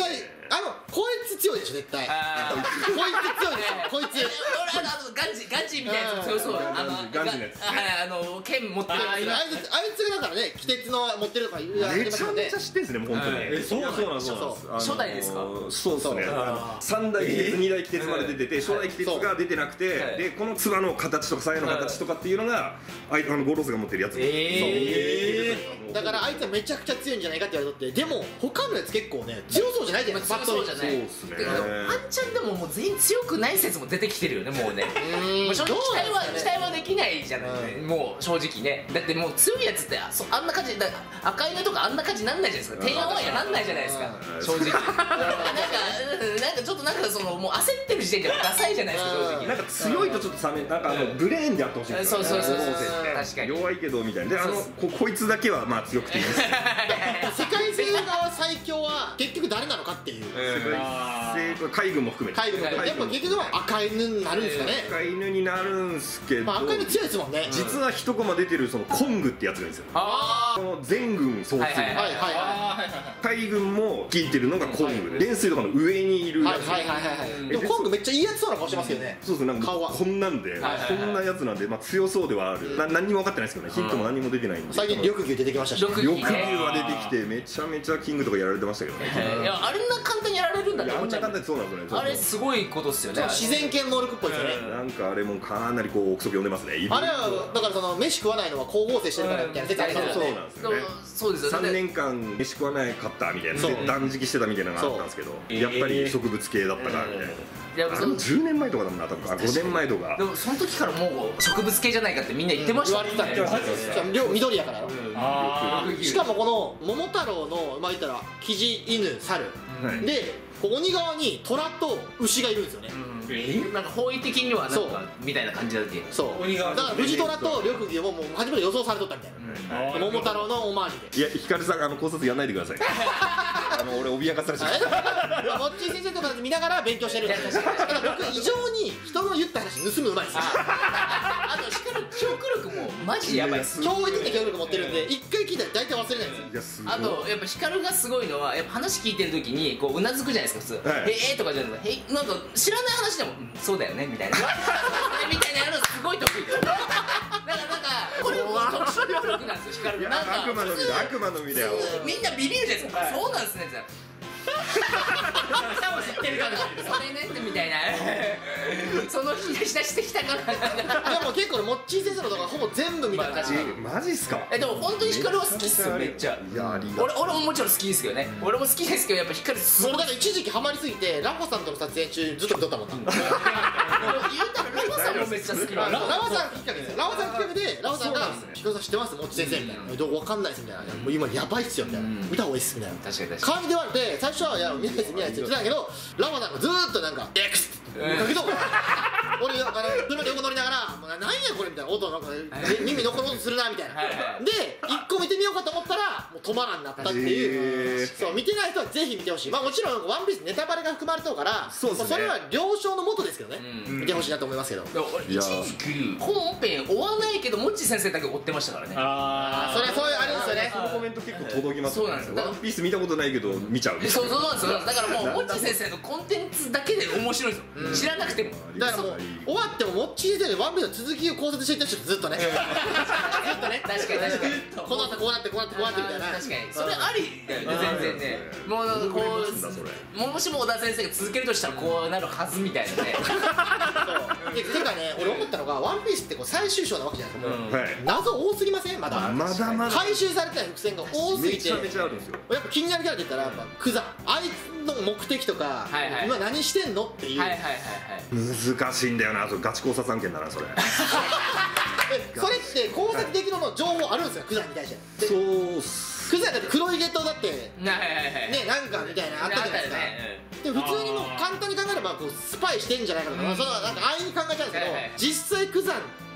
あのこいつ強いでしょ絶対。こいつ強いでしょこいつ。 俺あのガンジガンジみたいなやつ強そう。あのガンジのやつ。 はいあの剣持ってる。 あいつあいつがだからね鬼鉄の持ってるとか言うめちゃめちゃ知ってんですねもう本当に。 えそうそうなんそう初代ですか。 そうですね。三代鬼鉄二代鬼鉄まで出てて初代鬼鉄が出てなくてでこの唾の形とか鞘の形とかっていうのがあのゴロスが持ってるやつ。 だからあいつはめちゃくちゃ強いんじゃないかって言われとってでも他のやつ結構ね強そうじゃないじゃないですか。 強そうじゃない。 そうですね。 あんちゃんでももう全員強くない説も出てきてるよねもうね。もう正直期待は期待はできないじゃないもう正直ね。だってもう強いやつってああんな感じだ赤犬とかあんな感じなんないじゃないですか。天安はやなんないじゃないですか正直。なんかなんかちょっとなんかそのもう焦ってる時点でダサいじゃないですか正直。 なんか強いとちょっと冷めなんかあのブレーンでやってほしいんですよ。 そうそうそう確かに弱いけどみたいなであのここいつだけはまあ強くていいです。 世界性側最強は結局誰なのかっていう。 海軍も含めて。 海軍もやっぱ結局は赤犬になるんですかね。 赤犬になるんすけど。 赤犬強いですもんね。 実は一コマ出てるそのコングってやつがいるんですよ。この全軍総帥。海軍も聞いてるのがコング。連水とかの上にいるやつ。 はいはいはいはい。でもコングめっちゃいいやつそうな顔してますよね。 そうですね。なんかこんなんでこんなやつなんでまあ強そうではある。な何にも分かってないですけどね。ヒントも何にも出てないんで。 最近緑牛出てきましたし。 緑牛は出てきてめちゃめちゃキングとかやられてましたけどね。 いやあれな簡単にやられるんだってあん思っちゃう。 な簡単にそうなんですよね。 あれすごいことっすよね。 自然系能力っぽいですよね。 なんかあれもかなりこう憶測読んでますね。 あれはだからその飯食わないのは光合成してるからみたいな説ありますよね。 そうなんですよね。 そうですよね。 さんねんかん飯食わなかったみたいな断食してたみたいなのがあったんですけどやっぱり植物系だったからみたいな。いやそのじゅうねんまえとかだもんな多分ごねんまえとか。 でもその時からもう植物系じゃないかってみんな言ってましたね。 言われてたね。量緑やからよ。しかもこの桃太郎のまあ言ったらキジ犬猿で鬼側に虎と牛がいるんですよね。なんか方位的にはなんかみたいな感じだって。そうだから藤虎と緑牛ももう初めて予想されとったみたいな。桃太郎のオマージュで。 いやヒカルさんあの考察やんないでください。あの俺脅かされちゃう。 モッチー先生とか見ながら勉強してる。だから僕異常に人の言った話盗むうまいですよ。 あと光る記憶力もマジやばいです。 驚異的な記憶力持ってるんで一回聞いたら大体忘れないんですよ。 あとやっぱ光がすごいのはやっぱ話聞いてる時にこううなずくじゃないですか普通。へえとかじゃなくてへなんか知らない話でもそうだよねみたいなみたいなやるのすごい得意。だからなんかこれも特殊能力なんですよ光が。なんか悪魔の実だ悪魔の実だよ。 みんなビビるじゃないですか。そうなんですねって。知ってるからそれねってみたいなその引き出し出してきたからでも結構モッチー先生の動画ほぼ全部見たから。 マジっすか。 えでも本当に光は好きっすよめっちゃ。俺俺ももちろん好きですけどね。俺も好きですけどやっぱ光すごい。 俺だから一時期ハマりすぎてラファさんとの撮影中ずっと見とったもんな。言うたらラファさんもめっちゃ好き。ラファさんきっかけですラファさんきっかけでラファさんが「ヒカルさん知ってますモッチー先生」みたいな「どうわかんないです」みたいな「もう今やばいっすよ」みたいな「見た方がいいっす」みたいな。 確かに確かに。 感じで言われて最初は「いや見ないです見ないです」って言ってたんだけどラファさんがずーっとなんか「エクス」だけど俺なんか車で横乗りながら「もう何やこれ」みたいな音なんか耳残ろうとするなみたいな。で一個見てみようかと思ったらもう止まらんなったっていう。そう見てない人はぜひ見てほしい。まあもちろん「ワンピースネタバレが含まれてるからそれは了承のもとですけどね見てほしいなと思いますけど。 一時期本編追わないけどモッチー先生だけ追ってましたからね。 ああそれはそういうあれですよね。 そのコメント結構届きます。 そうなんですよ。 ワンピース見たことないけど見ちゃう。 そうそうなんですよ。だからもうモッチー先生のコンテンツだけで面白いですよ。知らなくても。 だからもう終わってもモッチー先生でワンピースの続きを考察していった人ずっとねずっとね確かに確かにこの後こうなってこうなってこうなってみたいな。 確かにそれありだよね全然ね。もうこうもしも小田先生が続けるとしたらこうなるはずみたいなね。 そうていうかね俺思ったのがワンピースってこう最終章なわけじゃないですか。謎多すぎませんまだまだまだ回収されてない伏線が多すぎてめちゃめちゃあるんですよ。 やっぱ気になるキャラって言ったらやっぱクザあいつの目的とか今何してんのっていう。 難しいんだよなガチ考察案件だなそれ。 それって考察できるの情報あるんですよクザに対して。 そうっす。 クザだって黒いゲットだってねねなんかみたいなあったじゃないですか。で普通にもう簡単に考えればこうスパイしてんじゃないかとかそのなんか安易に考えちゃうんですけど実際クザっ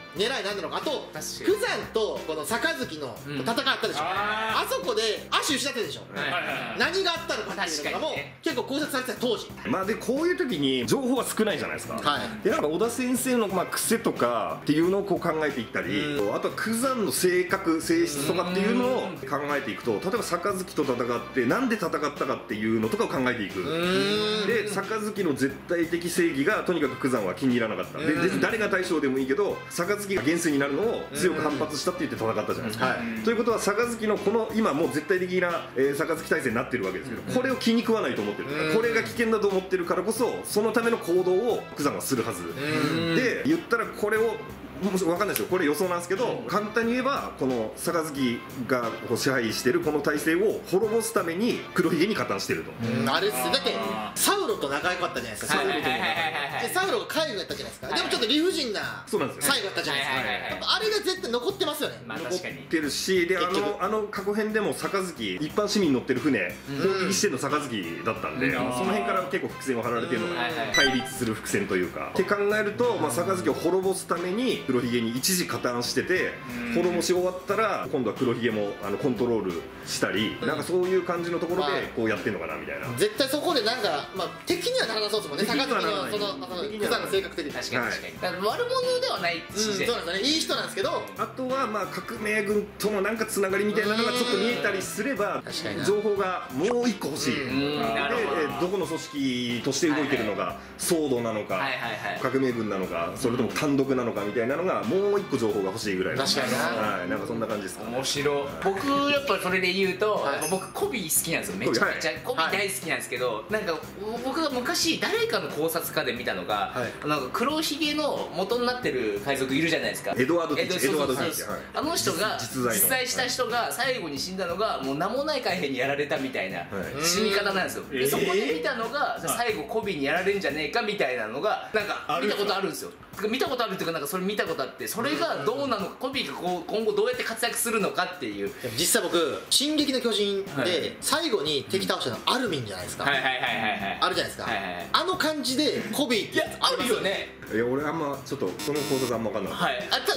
狙いなんだろうか。あと九山とこの杯の戦いあったでしょ、あそこで足失ってるでしょ、何があったのかっていうのがもう結構考察されてた当時。 まあでこういう時に情報が少ないじゃないですか。でなんか小田先生のまあ癖とかっていうのをこう考えていったり、あとは九山の性格性質とかっていうのを考えていくと、例えば杯と戦ってなんで戦ったかっていうのとかを考えていく。で杯の絶対的正義がとにかく九山は気に入らなかった。で誰が大将でもいいけど杯が元帥になるのを強く反発したって言って戦ったじゃないですか。ということは杯のこの今もう絶対的な杯体制になってるわけですけど、これを気に食わないと思ってるから、これが危険だと思ってるからこそそのための行動を九山はするはずで、言ったらこれをもし分かんないですよ、これ予想なんですけど、簡単に言えばこの杯がこう支配してるこの体制を滅ぼすために黒ひげに加担してると。 あれっすよ、だってサウロと仲良かったじゃないですか。サウロとでサウロが海軍やったじゃないですか。でもちょっと理不尽な最後だったじゃないですか。あれが絶対残ってますよね。 残ってるし、であのあの過去編でも杯一般市民乗ってる船攻撃してるの杯だったんで、その辺から結構伏線を張られてるのが対立する伏線というかって考えると、まあ杯を滅ぼすために黒ひげに一時加担してて、滅ぼし終わったら今度は黒ひげもあのコントロールしたり、なんかそういう感じのところでこうやってんのかなみたいな。 絶対そこでなんか、まあ、敵にはならなそうですもんね、杯のその九山の性格的に。 確かに確かに、悪者ではないし、 そうなんですよね、いい人なんですけど、 あとはまあ革命軍とのなんかつながりみたいなのがちょっと見えたりすれば、情報がもう一個欲しい。でどこの組織として動いてるのが騒動なのか革命軍なのか、それとも単独なのかみたいなのがもう一個情報が欲しいぐらいの。 確かにな、 はい、なんかそんな感じですかね。 面白い。僕やっぱそれで言うと、僕コビー好きなんですよ、めちゃめちゃ。コビー大好きなんですけど、なんか僕が昔誰かの考察家で見たのが、なんか黒ひげの元になってる海賊いるじゃないですか、 エドワード・ティッチ。エドワード・ティッチ、 あの人が実在した人が最後に死んだのがもう名もない海兵にやられたみたいな死に方なんですよ。でそこで見たのが最後コビーにやられるんじゃねえかみたいなのがなんか見たことあるんですよ。見たことあるっていうか、なんかそれ見たことあって、それがどうなのか、コビーがこう今後どうやって活躍するのかっていう。 実際僕「進撃の巨人」で最後に敵倒したのアルミンじゃないですか。あるじゃないですか。あの感じでコビーってあるよね。 いや俺あんまちょっとその考察あんま分かんなかった。はいあった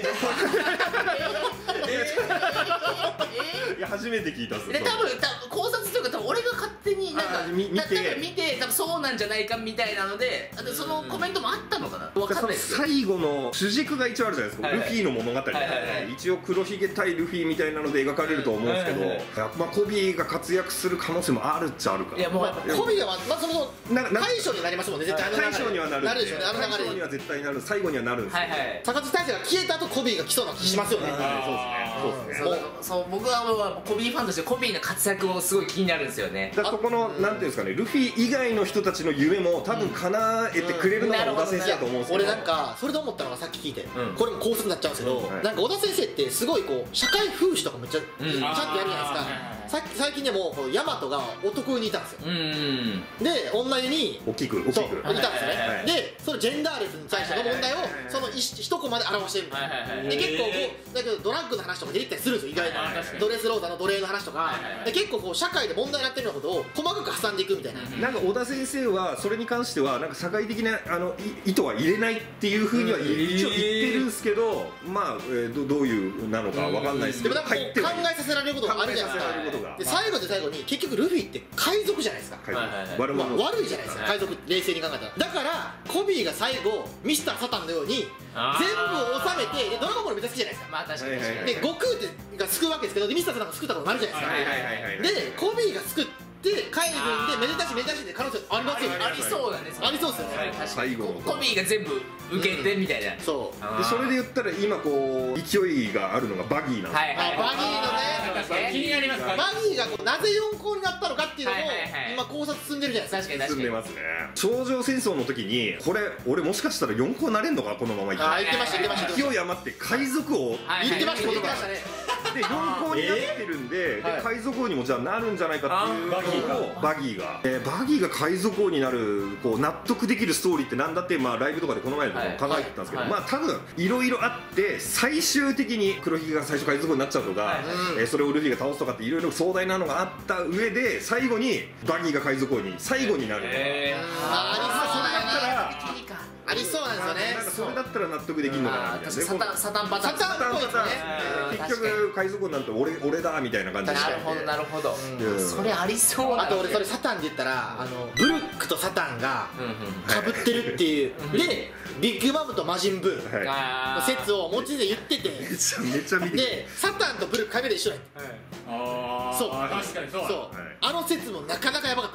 いや初めて聞いたっす。 で多分考察というか、多分俺が勝手になんか見て見て多分そうなんじゃないかみたいなので、そのコメントもあったのかな、分かんないですけど、 最後の主軸が一応あるじゃないですか、ルフィの物語で一応黒ひげ対ルフィみたいなので描かれると思うんですけど、まあコビーが活躍する可能性もあるっちゃあるから。 いやもうコビーがまあその大将になりますもんね、絶対。 大将にはなる、 なるでしょうね、あの流れ。 大将には絶対なる、最後にはなるんですよ。 杯大勢が消えた後コビーが来そうな気しますよね。 そうですね。 そう僕はコビーファンとしてコビーの活躍もすごい気になるんですよね。 だからそこのなんていうんですかね、ルフィ以外の人たちの夢も多分叶えてくれるのが小田先生だと思うんですけど、 俺なんかそれで思ったのがさっき聞いて、これも考察になっちゃうんですけど、なんか小田先生ってすごいこう社会風刺とかめっちゃちゃんとやるじゃないですか。さっき最近でもヤマトが男湯にいたんですよ。で女湯に大きく大きくいたんですよね。でそのジェンダーレスに対しての問題をその一コマで表してるみたいな。で結構こうだけどドラッグの話とか出てきたりするんですよ、意外と。ドレスローザの奴隷の話とかで結構こう社会で問題になってるようなことを細かく挟んでいくみたいな。 なんか小田先生はそれに関してはなんか社会的なあの意図は入れないっていうふうには一応言ってるんですけど、まあどういうなのかわかんないですけど、 でもなんか考えさせられることがあるじゃないですか。で最後で最後に結局ルフィって海賊じゃないですか。悪いじゃないですか、海賊冷静に考えたら。だからコビーが最後ミスターサタンのように全部を収めて、ドラゴンボールめっちゃ好きじゃないですか。 まあ確かに。 で悟空ってが救うわけですけど、ミスターサタンが救ったことになるじゃないですか。でコビーが救って海軍でめでたしめでたしで可能性ありますよね。 ありそうだね。 ありそうですよね。 最後のコビーが全部受けてみたいな。 そうでそれで言ったら今こう勢いがあるのがバギーなんですよ。 バギーのね、 気になりますか。 バギーがこうなぜよん校になったのかっていうのも今考察進んでるじゃないですか。 確かに進んでますね。頂上戦争の時にこれ俺もしかしたらよん校なれんのかこのままいって。 あ言ってました言ってました。 勢い余って海賊王言ってました言ってましたね。 でよん校になってるんで海賊王にもじゃあなるんじゃないかっていうのをバギーがバギーが海賊王になるこう納得できるストーリーってなんだって、まあライブとかでこの前でも考えてたんですけど、まあ多分いろいろあって最終的に黒ひげが最初海賊王になっちゃうとか、それをルフィが倒すとかっていろいろ壮大なのがあった上で最後にバギーが海賊王に最後になる。 ありそうなんですよね。ありそうなんですよね。 それだったら納得できるのかなみたいな。 サタンサタンパターン、 サタンっぽいですね。 結局海賊王なんて俺俺だみたいな感じで。 なるほどなるほど。それありそう。 あと俺それサタンで言ったらあのブルックとサタンがかぶってるっていうでビッグマムと魔人ブーの説を持ちで言ってて、 めちゃめちゃ見てでサタンとブルック髪で一緒やん。そう確かにそう。あの説もなかなかやばかった。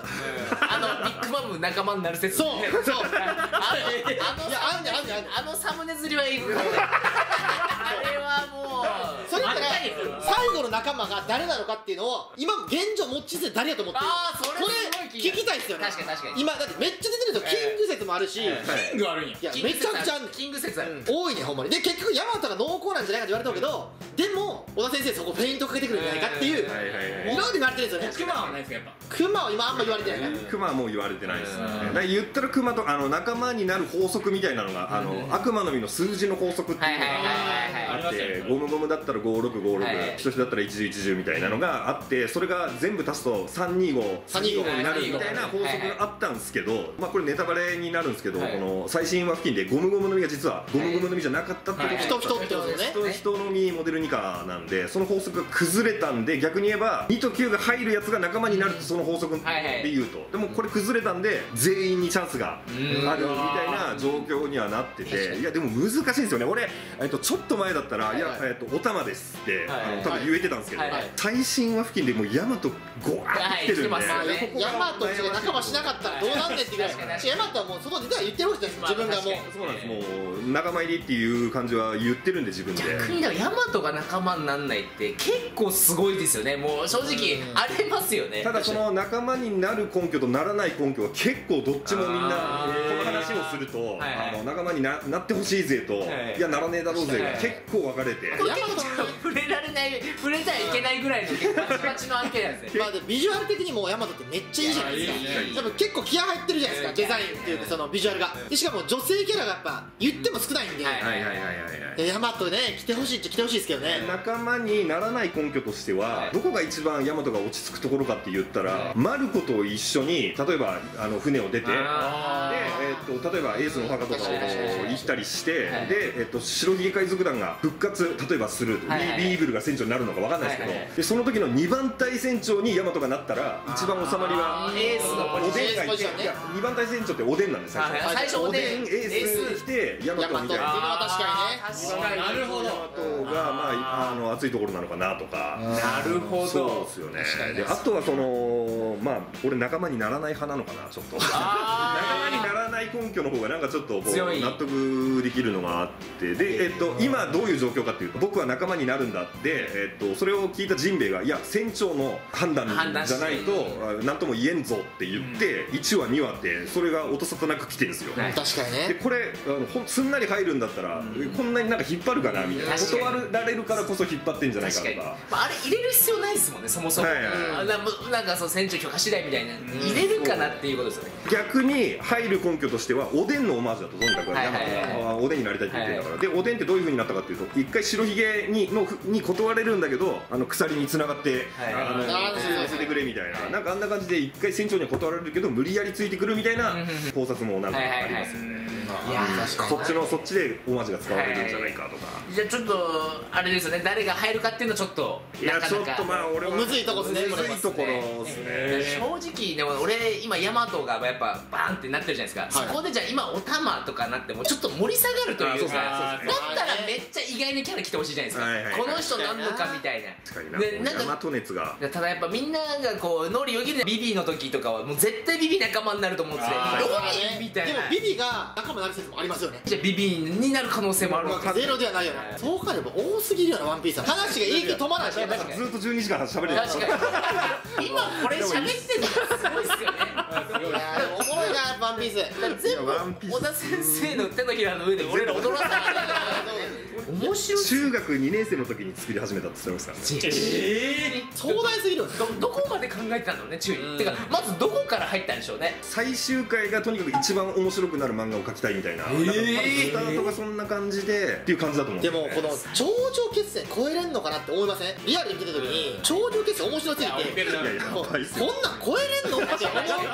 あのビッグマム仲間になる説。 そうそう。 あのあのサムネ釣りはいる。あれはもうそれから最後の仲間が誰なのかっていうのを今現状持ちで誰やと思ってる。 ああそれ聞きたいっすよね。 確かに確かに。 今だってめっちゃ出てるんですよ。キング説もあるし、 キングあるんや。 いやめちゃくちゃキング説ある。 多いねほんまに。で結局ヤマトが濃厚なんじゃないかって言われたけど、でも小田先生そこフェイントかけてくるんじゃないかっていういろいろ言われてるんですよね。 クマはないですかやっぱ。 クマは今あんま言われてないね。 クマはもう言われてないですね。だから言ったらクマとあの仲間になる法則みたいなのがあの悪魔の実の数字の法則っていうのがあって、ゴムゴムだったらごろくごろく、人志だったらいちじゅういちじゅうみたいなのがあって、それが全部足すとさんにごさんにごになるみたいな法則があったんですけど、まあこれネタバレになるんですけど、この最新話付近でゴムゴムの実が実はゴムゴムの実じゃなかったってこと人人ってことね。 人の実モデルにかなんで、その法則が崩れたんで、逆に言えばにときゅうが入るやつが仲間になるとその法則で言うと、でもこれ崩れたんで全員にチャンスがあるみたいな状況にはなってて、いやでも難しいんですよね。俺えっとちょっと前だったら「いやえっとお玉です」ってあの多分言えてたんですけど、最新話付近でもうヤマトゴワーって来てるんで、 ヤマトが仲間しなかったらどうなんねんってぐらい。ヤマトはもう外で言ってるわけです。自分がもうそうなんです。もう仲間入りっていう感じは言ってるんで自分で。 逆にだからヤマトが仲間になんないって結構すごいですよね。もう正直ありますよね。 ただその仲間になる根拠とならない根拠は結構どっちもみんなこの話をするとあの仲間に な, なってほしい勢と、はい、いやならねえだろう勢が結構分かれて、 ヤマト触れられない触れちゃいけないぐらいのバチバチの案件なんですね。 まあでビジュアル的にもヤマトってめっちゃいいじゃないですか。多分結構気合入ってるじゃないですか、デザインっていうかそのビジュアルが。でしかも女性キャラがやっぱ言っても少ないんで、ヤマトね来てほしいっちゃ来てほしいですけどね。 仲間にならない根拠としてはどこが一番ヤマトが落ち着くところかって言ったら、マルコと一緒に例えばあの船を出て、で、えー、と例えばエースの墓とかを行ったりして、で、えー、と白ひげ海賊団が復活例えばする、ビーブルが船長になるのか分かんないですけど、でその時のにばん隊船長にヤマトがなったら一番収まりはエースのおでんがいて、いやにばん隊船長っておでんなんです最初。 最初おでんエース来てヤマトみたいな。 確かにね。 なるほど。 ヤマトがまああの熱いところなのかなとか。 なるほど。 そうですよね。であとはそのまあ俺仲間にならない派なのかなちょっと。仲間にならない根拠の方がなんかちょっとこう納得できるのがあって、でえっと今どういう状況かっていうと、僕は仲間になるんだって、えっとそれを聞いたジンベエがいや船長の判断じゃないと何とも言えんぞって言っていちわにわってそれが音沙汰なく来てるんですよ。 確かにね。 でこれあのほんすんなり入るんだったらこんなになんか引っ張るかなみたいな、断られるからこそ引っ張ってんじゃないかとか。 あれ入れる必要ないですもんねそもそも。なんかその船長許可次第みたいな入れるかなっていうことですよね。 逆に入る根拠としてはおでんのオマージュだととにかくヤマトがおでんになりたいって言ってるんだから。でおでんってどういう風になったかっていうと、一回白ひげにのに断れるんだけどあの鎖に繋がって乗せてくれみたいな、なんかあんな感じで一回船長には断られるけど無理やりついてくるみたいな考察もなんかありますよね。そっちのそっちでオマージュが使われるんじゃないかとか。 じゃあちょっとあれですよね、誰が入るかっていうのはちょっといやちょっとまあ俺はむずいとこですね。 むずいところですね。 正直でも俺今ヤマトがやっぱバーンってなってるじゃないですか。そこでじゃあ今おたまとかなってもちょっと盛り下がるというか、だったらめっちゃ意外なキャラ来てほしいじゃないですか。この人なんのかみたいな。 確かにな。ヤマト熱が。 ただやっぱみんながこうノリよぎるビビの時とかはもう絶対ビビ仲間になると思うんですよ。ノリみたいな。 でもビビが仲間になる説もありますよね。 じゃあビビになる可能性もあるわけです。 ゼロではないよな。そうかでも多すぎるよなワンピースは。話が息止まらない。 ずっとじゅうにじかん喋れる。 確かに。今これ喋ってるのすごいっすよね。 いやおもろいなワンピース。 全部小田先生の手のひらの上で俺ら踊らされてる。面白い。 中学にねん生の時に作り始めたって言ってますからね。 ええ。 壮大すぎる。 どこまで考えてたのね中に。てかまずどこから入ったんでしょうね。 最終回がとにかく一番面白くなる漫画を描きたいみたいな。スタートがそんな感じでっていう感じだと思う。 でもこの頂上決戦超えれんのかなって思いません？リアルで見た時に頂上決戦面白すぎてこんなん超えれんのって思った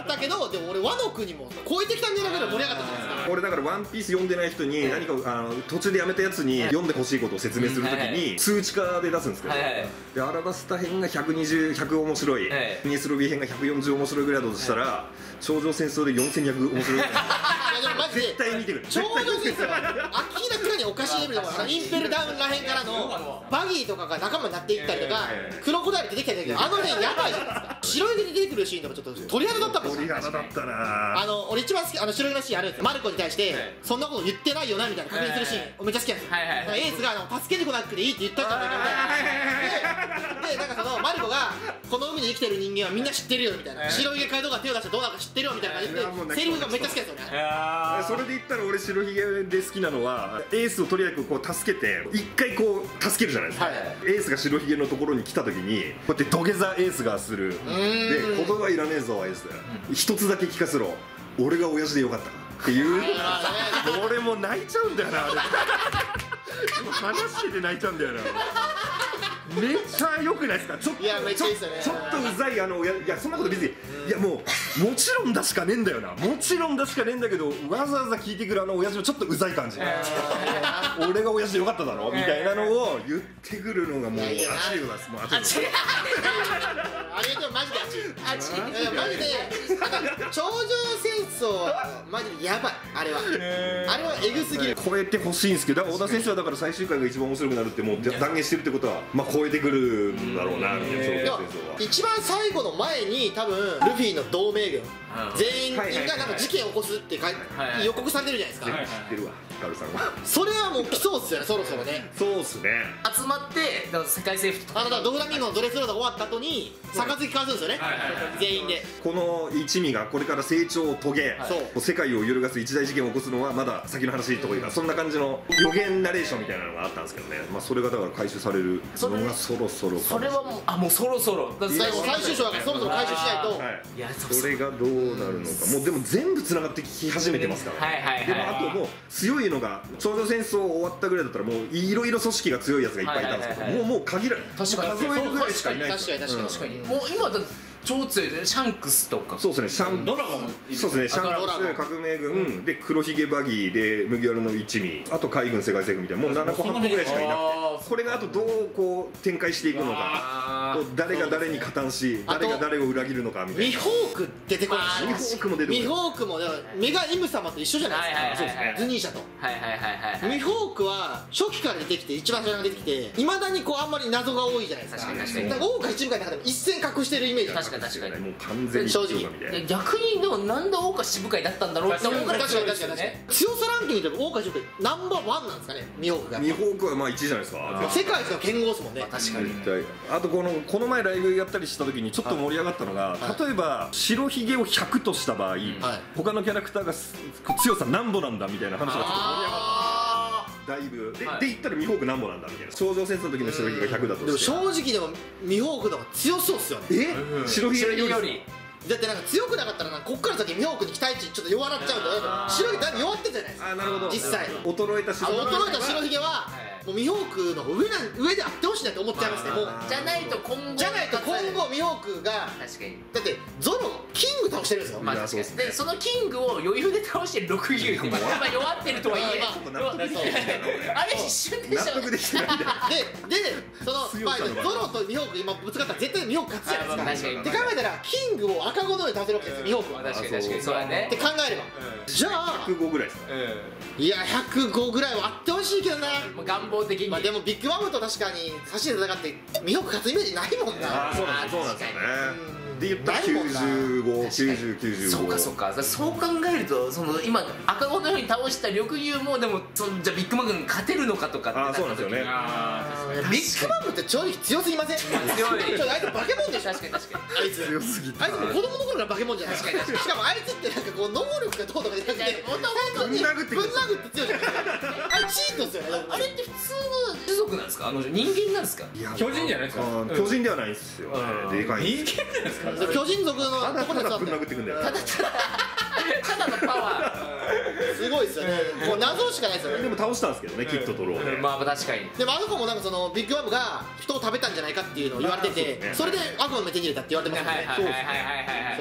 ったけど、でも俺ワノ国も超えてきたんじゃないけど盛り上がったじゃないですか。 俺だからワンピース読んでない人に何かあの途中でやめたやつに読んでほしいことを説明するときに通知化で出すんですけど、でアラバスタ編がひゃくにじゅう、ひゃく面白い、ニエスロビー編がひゃくよんじゅう面白いぐらいだとしたら、頂上戦争でよんせんにひゃく面白い。絶対見てくる。 頂上戦争は明らかにおかしいレベルだから、インペルダウンらへんからのバギーとかが仲間になっていったりとか、クロコダイル出てきたんだけど、あの辺やばいじゃないですか。白いで出てくるシーンとかちょっと鳥肌だったもん。 鳥肌だったな。 あの俺一番好き、あの白いのシーンあるんですよ。マルコに対してそんなこと言ってないよなみたいな確認するシーンめっちゃ好きなんですよ。エースがあの助けてこなくていいって言ったんじゃないかみたいな。でなんかそのマルコがこの海に生きてる人間はみんな知ってるよみたいな、白ひげ街道が手を出してどうなるか知ってるよみたいな感じで言ってセリフがめっちゃ好きなんですよね。 それで言ったら俺白ひげで好きなのは、エースをとにかくこう助けて一回こう助けるじゃないですか。エースが白ひげのところに来た時にこうやって土下座エースがする。で言葉いらねえぞエース、一つだけ聞かせろ、俺が親父でよかったかっていう。俺もう泣いちゃうんだよなあれ。話してて泣いちゃうんだよな。めっちゃ良くないですか。ちょっといやめっちゃいいですよね。 ちょっとうざいあの親、いやそんなこと別に、いやもうもちろんだしかねえんだよな、もちろんだしかねえんだけど、わざわざ聞いてくるあの親父もちょっとうざい感じ。俺が親父でよかっただろみたいなのを言ってくるのがもう熱いようです。もう熱い。 ありがとうマジで熱い。熱い。マジで頂上戦争はマジでやばい。あれはあれはエグすぎる。 超えてほしいんですけど、小田先生はだから最終回が一番面白くなるってもう断言してるってことは、まあ超えてくるんだろうなみたいな。 でも一番最後の前に多分ルフィの同盟軍全員がなんか事件を起こすって予告されてるじゃないですか。 知ってるわカルさんは。 それはもう来そうっすよね、そろそろね。 そうっすね。 集まってだから世界征服とか、 あのだからドフラミンゴのドレスロードが終わった後に杯交わすんですよね、全員で。 この一味がこれから成長を遂げ、世界を揺るがす一大事件を起こすのはまだ先の話というか、そんな感じの予言ナレーションみたいなのがあったんですけどね、まあそれがだから回収されるのがそろそろ。 それはもうあもうそろそろ最後最終章だからそろそろ回収しないと。 いやそれがどうなるのか、もうでも全部つながってき始めてますからね。でもあともう強いのが頂上戦争終わったぐらいだったらもういろいろ組織が強いやつがいっぱいいたんですけど、もうもう限られ数えるぐらいしかいないですよ。 確かに確かに。 もう今だ超強いシャンクスとか。 そうですね、シャンドラゴン、そうですね、シャンクス革命軍で黒ひげバギーで麦わらの一味、あと海軍世界征服みたいな、もうななこはっこぐらいしかいなくて、これがあとどうこう展開していくのか、誰が誰に加担し誰が誰を裏切るのかみたいな。 ミホーク出てこない。 ミホークも出てこない。 ミホークもメガイム様と一緒じゃないですか。ズニーシャと。ミホークは初期から出てきて一番最初に出てきて、いまだにこうあんまり謎が多いじゃないですか。確かに確かに。大岡一部会の中でも一線隠してるイメージ。 確かに確かに。 もう完全に正直。 逆にでもなんで大岡支部会だったんだろうって思うから。 確かに確かに確かに。強さランキングでも大岡一部会ナンバーワンなんですかね、ミホークが。 ミホークはまあいちいじゃないですか。 世界一の剣豪ですもんね。 確かに。 あとこのこの前ライブやったりした時にちょっと盛り上がったのが、例えば白ひげをひゃくとした場合、他のキャラクターが強さ何歩なんだみたいな話がちょっと盛り上がった。だいぶで、はい、で言ったらミホーク何歩なんだみたいな。頂上戦争の時の白ひげがひゃくだとして、でも正直でもミホークの方が強そうっすよね。 え、うん、白ひげよりだってなんか強くなかったらこっから先ミホークに期待値ちょっと弱なっちゃうと、白ひげだいぶ弱ってるじゃないですか。あ、なるほど。実際衰えた白衰えた白ひげはもうミホークの上な上であってほしいなって思っちゃいますね。もうじゃないと今後じゃないと今後ミホークが確かにだってゾロキング倒してるんですよ。 まあ確かに。でそのキングを余裕で倒してるろくひげって今弱ってるとはいえあれ一瞬でした。 納得できてないんだよ。 ででそのまあゾロとミホーク今ぶつかったら絶対ミホーク勝つじゃないですか。って考えたらキングを赤子のように倒せるわけですよミホークは。 確かに確かにそうだね。 って考えればじゃあひゃくごぐらいですか。 いやひゃくごぐらいはあってほしいけどな。 願望的に。 まあでもビッグマムと確かに差しで戦ってミホーク勝つイメージないもんな。 ああそうなんですそうなんですよね。で言ったらきゅうじゅうご、きゅうじゅう、きゅうじゅうご。 そうかそうか。そう考えるとその今赤子のように倒した緑牛もでもそのじゃあビッグマムに勝てるのかとかってなった時に。ああそうなんですよね。 ビッグマムって正直強すぎません？強い。ちょあいつ化け物でしょ。確かに確かに。あいつ強すぎて。 あいつも子供の頃から化け物じゃないですか。しかもあいつってなんかこう能力がどうとかじゃなくてもともとぶん殴ってぶん殴って強いじゃないですか。あれチートっすよね。 あれって普通の種族なんですか？あの人間なんですか？ 巨人じゃないですか？ 巨人ではないですよ。でかい。 人間なんですか？ 巨人族のただただぶん殴ってくんだよ。 ただただただのパワーすごいっすよね。もう謎しかないですよね。 でも倒したんですけどね、キットとローで。 まあ確かに。 でもあの子もなんかそのビッグマムが人を食べたんじゃないかっていうのを言われてて、それで悪魔の手に入れたって言われてますよね。そう。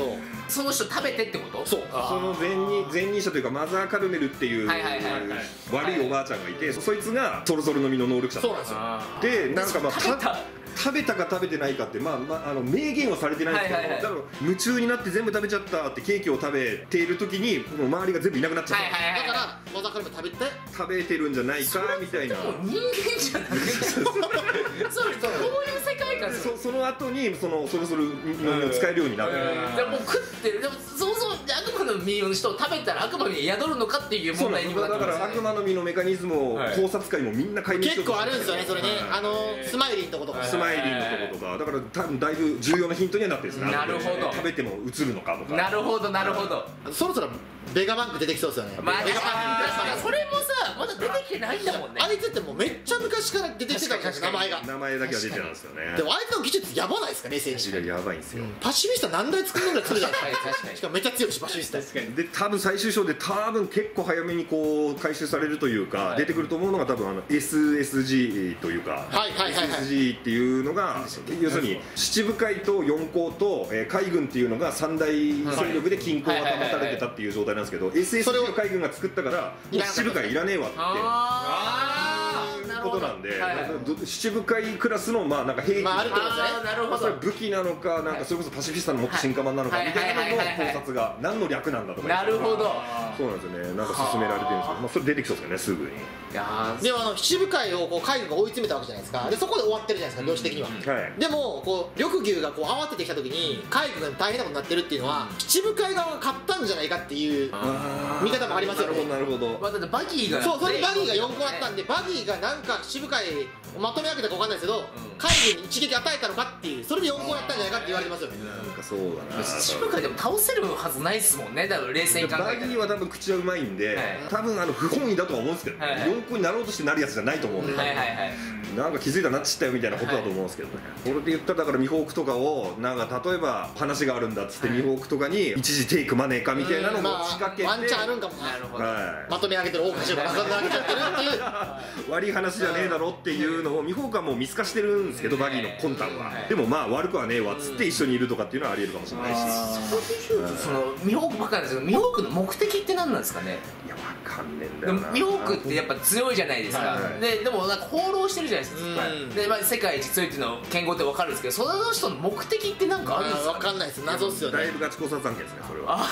その人食べてってこと？ そう、 その前任前任者というかマザーカルメルっていう悪いおばあちゃんがいて、そいつがそろそろの実の能力者そうなんですよ。 でなんかまあ食べたか食べてないかって、まあまあ、あの明言はされてないんですけど、だから夢中になって全部食べちゃったってケーキを食べている時にもう周りが全部いなくなっちゃった、 だからマザーカルメル食べて食べてるんじゃないかみたいな。 もう人間じゃなくてそうそう、こういう世界観ですよ。 そその後にそのそろそろの使えるようになる。 でも食ってる、でもそもそも悪魔の実の人を食べたら悪魔に宿るのかっていう問題にもなってますよね。 だから悪魔の実のメカニズムを考察会もみんな解明して結構あるんですよね、それね。あのスマイリーのとことか、 スマイリーのとことか、だから多分だいぶ重要なヒントにはなってるんですね。 なるほど。 食べても映るのかとか。 なるほどなるほど。 そろそろベガバンク出てきそうですよね。 まあベガバンク、 それもさまだ出てきてないんだもんね。 あいつってもうめっちゃ昔から出てきてたんですよ、名前が。 名前だけは出てたんですよね。 でもあいつの技術やばないですかね、選手。 やばいんですよ。 パシフィスタ何台作るのぐらい作るじゃないですか。 確かに。 しかもめっちゃ強いし、パシフィスタ。 確かに。 で多分最終章で多分結構早めにこう回収されるというか、出てくると思うのが多分あの エスエスジー というか エスエスジー っていうのが要するに七部会と四皇と海軍っていうのが三大勢力で均衡が保たれてたっていう状態なんですけど、 エスエスジー の海軍が作ったからもう七部会いらねえわっていうことなんで、七部会クラスのまあなんか兵器、 まああるってことですね。 なるほど。 武器なのかなんかそれこそパシフィスタのもっと進化版なのかみたいなのの考察が何の略なんだとか、 なるほど。 そうなんですよね。なんか進められてるんですけど、まあそれ出てきそうですよね、すぐに。 いやでもあの七部会をこう海軍が追い詰めたわけじゃないですか。でそこで終わってるじゃないですか、領事的には。 はい。 でもこう緑牛がこう慌ててきた時に海軍が大変なことになってるっていうのは七部会側が勝ったんじゃないかっていう見方もありますよね。 なるほどなるほど。 まあだってバギーがそう、それでバギーがよんこあったんで、バギーがなんか七部会をまとめ上げたか分かんないですけど、海軍に一撃与えたのかっていう、それでよんこやったんじゃないかって言われてますよね。 なんかそうだな。 七部会でも倒せるはずないっすもんね、だから冷静に考えたら。 バギーは多分口はうまいんで、多分あの不本意だとは思うんですけど、よんこになろうとしてなるやつじゃないと思うんで、 はいはいはい。 なんか気づいたらなっちったよみたいなことだと思うんですけどね。これで言ったらだからミホークとかをなんか例えば話があるんだっつってミホークとかに一時テイクマネーかみたいなのを持ちかけて、 ワンチャンあるんかもな。 なるほど。 まとめ上げてる大昔をまとめ上げちゃってるっていう悪い話じゃねえだろっていうのをミホークはもう見透かしてるんですけど、バギーの魂胆は。でもまあ悪くはねえわっつって一緒にいるとかっていうのはありえるかもしれないし、 そのミホークばっかなんですけど、ミホークの目的って何なんですかね。 いやわかんねえんだよな。 ミホークってやっぱ強いじゃないですか。ででもなんか放浪してるじゃないですか。でまあ世界一強いっていうのを剣豪って分かるんですけど、その人の目的って何かあるんですか。 分かんないです、謎っすよね。 だいぶガチ考察案件ですね、それは。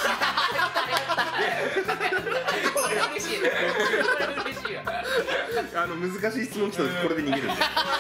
嬉しいね。嬉しいわ。 あの難しい質問来たらこれで逃げるんで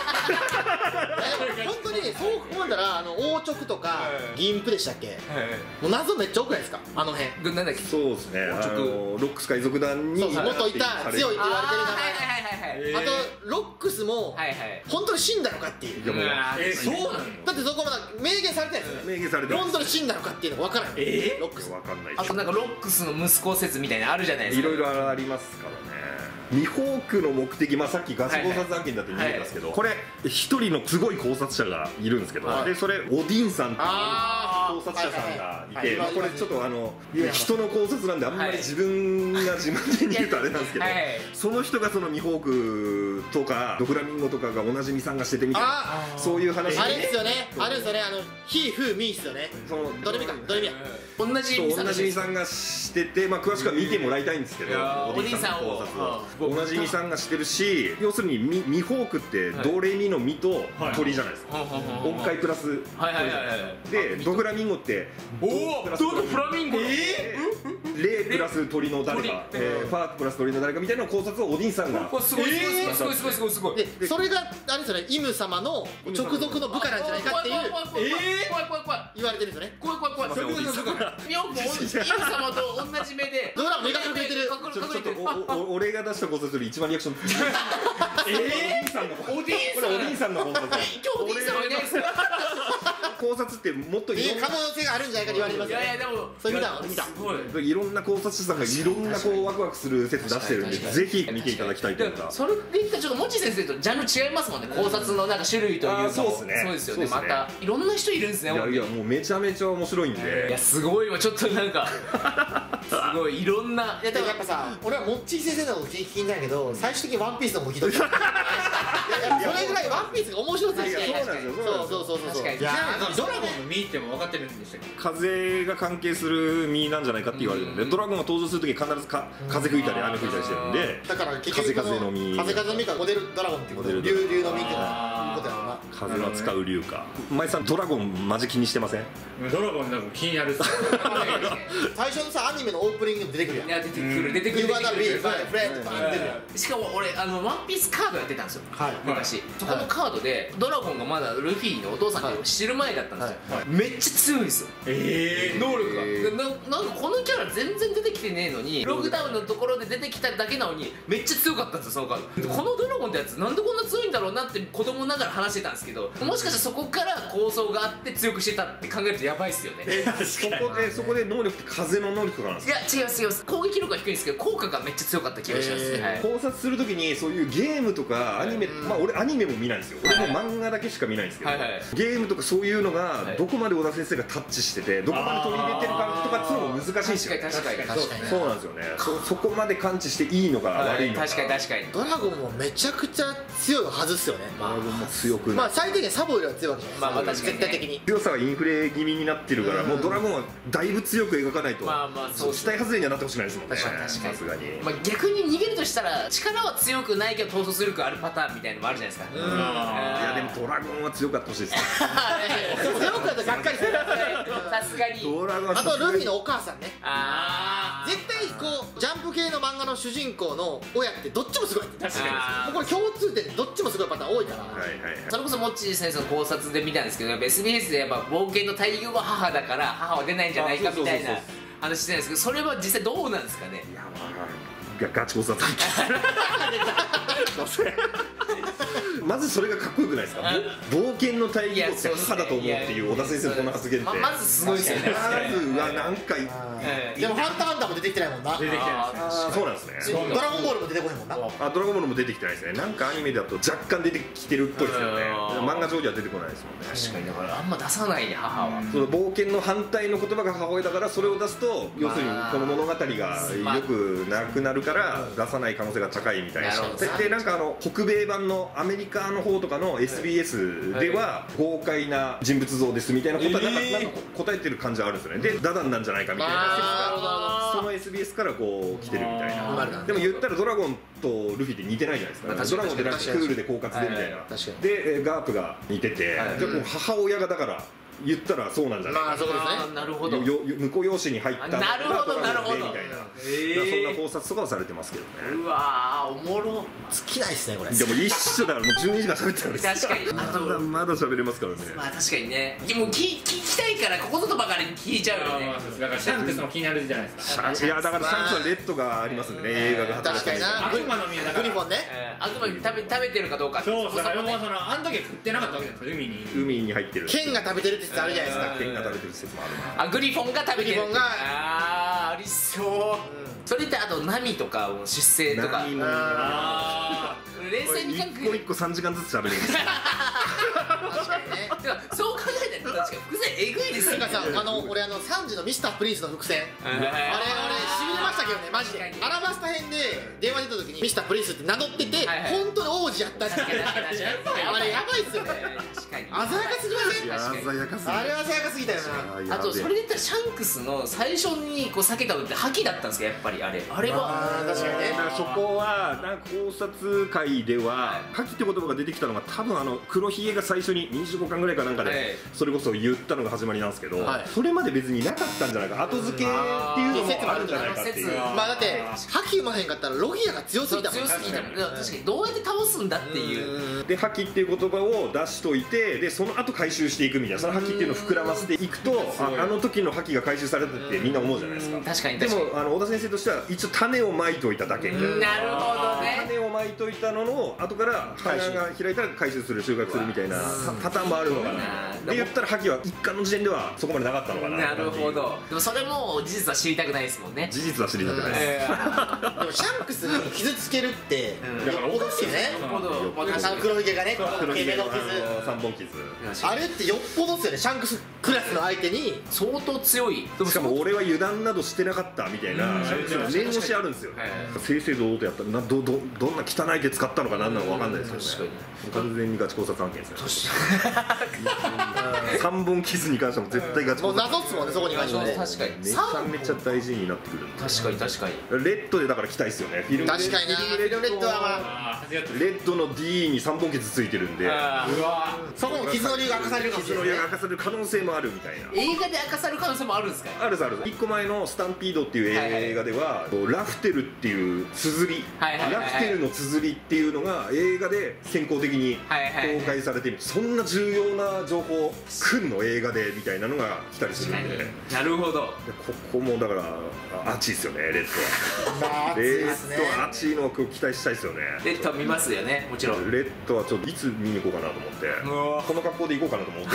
本当にそう思うんだら、あの王直とか銀プでしたっけ、もう謎めっちゃ多くないですか、あの辺。 なんだっけ。 そうですね、あのロックス海賊団に元いた強いって言われてる名前、あとロックスも本当に死んだのかっていう。 え、そうなの。 だってそこまだ明言されてないですよね。 明言されてない。 本当に死んだのかっていうのが分からない。えロックス分かんない。 あとなんかロックスの息子説みたいなのあるじゃないですか。 いろいろありますからね。ミホークの目的、まあ、さっきガチ考察案件だって逃げてますけど、これ一人のすごい考察者がいるんですけど、でそれオディンさんっていう考察者さんがいて、これちょっとあの人の考察なんであんまり自分が自慢で言うとあれなんですけど、その人がそのミホークとかドフラミンゴとかが同じミさんがしててみたいな、そういう話。 あれですよね、あれですよね、あのヒーフーミーですよね。どれみかどれみや同じミさんがしてて、まあ詳しくは見てもらいたいんですけど、 オディンさんを同じミさんがしてるし、要するにミミホークってドレミのミと鳥じゃないですか。音階プラスでドフラミンゴっておおドフラミンゴレプラス鳥の誰か、ファープラス鳥の誰かみたいな考察をオディンさんがすごいすごいすごいすごいすごい。 でそれがあれですよね、イム様の直属の部下なんじゃないかっていう怖い怖い怖い言われてるんですよね。 怖い怖い怖い。ミホークもイム様と同じ目で。 ドラマ目が隠れてる。 ちょっと俺が出した考察より一番リアクションえー、 オディンさん、 これオディンさんの考察。 今日オディンさんはいないですか。 考察ってもっといろんな可能性があるんじゃないかと言われますよね。 いやいやでもそれ見た見た。 すごい。 いろんな考察者さんがいろんなこうワクワクする説出してるんで、ぜひ見ていただきたいというか。 それで言ったらちょっともち先生とジャンル違いますもんね。考察のなんか種類というか。 そうですね。 そうですよね。またいろんな人いるんですね。 いやいやもうめちゃめちゃ面白いんで。 いやすごいわ、ちょっとなんかすごいいろんな。 いやでもやっぱさ、俺はモッチー先生のこと聞きたいけど、最終的にワンピースのも聞いとった。 それぐらいワンピースが面白すぎて。 そうなんですよ。 そうそうそうそう。 いやドラゴンの実っても分かってるんでしたっけ？ 風が関係する実なんじゃないかって言われてるんで、ドラゴンが登場するとき必ずか風吹いたり雨吹いたりしてるんで、 だから結局風風の実、 風風の実からモデルドラゴンっていうことで、竜竜の実っていうことやろな。 風は使う竜か。前さんドラゴンマジ気にしてません？ ドラゴンなんか気になるっす。 最初のさアニメのオープニングでも出てくるやん。 いや出てくる出てくる出てくる。 フレンドバーン出てるやん。 しかも俺あのワンピースカードやってたんですよ昔。そこのカードでドラゴンがまだルフィのお父さんを知る前だったんですよ。めっちゃ強いんですよ。 ええ能力がな。なんかこのキャラ全然出てきてねえのに、ログダウンのところで出てきただけなのにめっちゃ強かったんですよ、そのカード。このドラゴンってやつなんでこんな強いんだろうなって子供ながら話してたんですけど、もしかしたらそこから構想があって強くしてたって考えるとやばいっすよね。 そこでそこで能力って風の能力とかなんですか？ いや違う違う、攻撃力は低いんですけど効果がめっちゃ強かった気がします。はい、 考察するときにそういうゲームとかアニメ、まあ俺アニメも見ないんですよ。俺も漫画だけしか見ないんですけど、ゲームとかそういうのがどこまで小田先生がタッチしててどこまで取り入れてるかとかっていうのも難しいんですよ。 確かに確かにそうなんですよね。そこまで感知していいのか悪いのか。 確かに確かに。 ドラゴンもめちゃくちゃ強いはずっすよね。 ドラゴンも強くない。 まあ最低限サボよりは強いわけじゃないですか。まあまあ絶対的に強さはインフレ気味になってるから、もうドラゴンはだいぶ強く描かないと死体外れにはなってほしくないですもんね。 確かに確かに。 さすがに。 まあ逆に逃げるとしたら力は強くないけど闘争する力あるパターンみたいなのもあるじゃないですか。 いやでもドラゴンは強かったほしいですね。 強くやったらがっかりする。 さすがに。 あとルフィのお母さんね。 ああ。 絶対こうジャンプ系の漫画の主人公の親ってどっちもすごい。 確かに。 もうこれ共通点でどっちもすごいパターン多いから。 それこそモッチー先生の考察で見たんですけど、やっぱ エスビーエス でやっぱ冒険の大陸は母だから母は出ないんじゃないかみたいな話してたんですけど、それは実際どうなんですかね。 いやまあガチ考察。まずそれがかっこよくないですか？冒険の大陸って母だと思うっていう小田先生のこの発言って、 まずすごいですよね。 まずはなんかでもハンターハンターも出てきてないもんな。 出てきてないです。 そうなんですね。 ドラゴンボールも出てこないもんな。 あ、ドラゴンボールも出てきてないですね。なんかアニメだと若干出てきてるっぽいですよね。漫画上では出てこないですもんね。 確かに。だからあんま出さないね母は。 その冒険の反対の言葉が母親だから、それを出すと要するにこの物語がよくなくなるから出さない可能性が高いみたいな。でなんかあの北米版のアメリカの方とかの エスビーエス では豪快な人物像ですみたいなことはなんか答えてる感じはあるんですよね。でダダンなんじゃないかみたいな説がその エスビーエス からこう来てるみたいな。でも言ったらドラゴンとルフィって似てないじゃないですか。ドラゴンってなんかクールで狡猾でみたいな。でガープが似てて、で母親がだから言ったらそうなんじゃないか。 まあそうですね。 なるほど。 婿養子に入ったなるほどなるほどみたいな。そんな考察とかはされてますけどね。 うわーおもろ。 尽きないですねこれ。 でも一緒だからもうじゅうにじかん喋ってたんですよ。 確かに。 まだまだ喋れますからね。 まあ確かにね。もう聞きたいからここぞとばかりに聞いちゃうよね。 だからシャンクスも気になるじゃないですか。 いやだからシャンクスはレッドがありますんでね、映画が確かにな。 悪魔の実だからグリフォンね。 あくまで食べ食べてるかどうか。 そうそう。俺もそのあの時は食ってなかったわけですよ海に。 海に入ってる。 剣が食べてるって説あるじゃないですか。 剣が食べてる説もあるな。 あグリフォンが食べてる。 グリフォンがああありそう。それってあとナミとか出世とか。冷静に考えて一個一個さんじかんずつ喋れるんですよ。 確かにね。 そう考えたら確かに伏線えぐいですよ。 なんかさあの俺あのさんじのミスタープリンスの伏線。あれ俺しびれましたけどねマジで。アラバスタ編で電話出た時にミスタープリンスって名乗ってて本当に王子やったって。あれやばいっすよね。 確かに。 鮮やかすぎません？ 鮮やかすぎ。 あれは鮮やかすぎたよな。 あとそれで言ったらシャンクスの最初にこう避けたのって覇気だったんですかやっぱりあれ。あれは確かにね。 そこはなんか考察会では覇気って言葉が出てきたのが多分あの黒ひげが最初ににじゅうごかんぐらいかなんかでそれこそ言ったのが始まりなんですけど、それまで別になかったんじゃないか、後付けっていうのもあるんじゃないかっていう。 まあだって覇気生まへんかったらロギアが強すぎたもん。 強すぎたもん。確かにどうやって倒すんだっていう。 で覇気っていう言葉を出しといて、でその後回収していくみたいな、その覇気っていうのを膨らませていくと、ああの時の覇気が回収されたってみんな思うじゃないですか。 確かに。 でもあの小田先生としては一応種をまいといただけ。 なるほどね。 種をまいといたのの後から花が開いたら回収する、収穫するみたいなパターンもあるのかな。で言ったら覇気は一巻の時点ではそこまでなかったのかな。 なるほど。でもそれも事実は知りたくないですもんね。 事実は知りたくないです。 でもシャンクスに傷つけるってだからおかしいね。黒ひげがね、黒ひげの傷、 三本傷。 あれってよっぽどっすよね。シャンクスクラスの相手に相当強い。 しかも俺は油断などしてなかったみたいな念押しあるんですよ。正々堂々とやったな、どどどどんな汚い手使ったのか何なのか分かんないですけどね。完全にガチ考察案件ですよ。さんぼんキスに関しても絶対ガチ考察。 もう謎っすもんね、そこに関しては。 確かにめちゃめちゃ大事になってくる。 確かに確かに。 レッドでだから期待ですよね。フィルム確かにな、フィルムレッドはまあレッドの ディー にさんぼんケツついてるんで、うわそこも傷の理由が明かされるかもし傷のれない。 理由が明かされる可能性もあるみたいな。 映画で明かされる可能性もあるんですか？ あるある。いっこまえの「スタンピード」っていう映画ではラフテルっていう綴り、ラフテルの綴りっていうのが映画で先行的に公開されている。そんな重要な情報来んの映画でみたいなのが来たりするんで。 なるほど。 ここもだからアチですよね、レッドは。レッドはアチの期待したいですよね。 レッドは見ますよね、もちろん。 レッドはちょっといつ見に行こうかなと思って、この格好で行こうかなと思って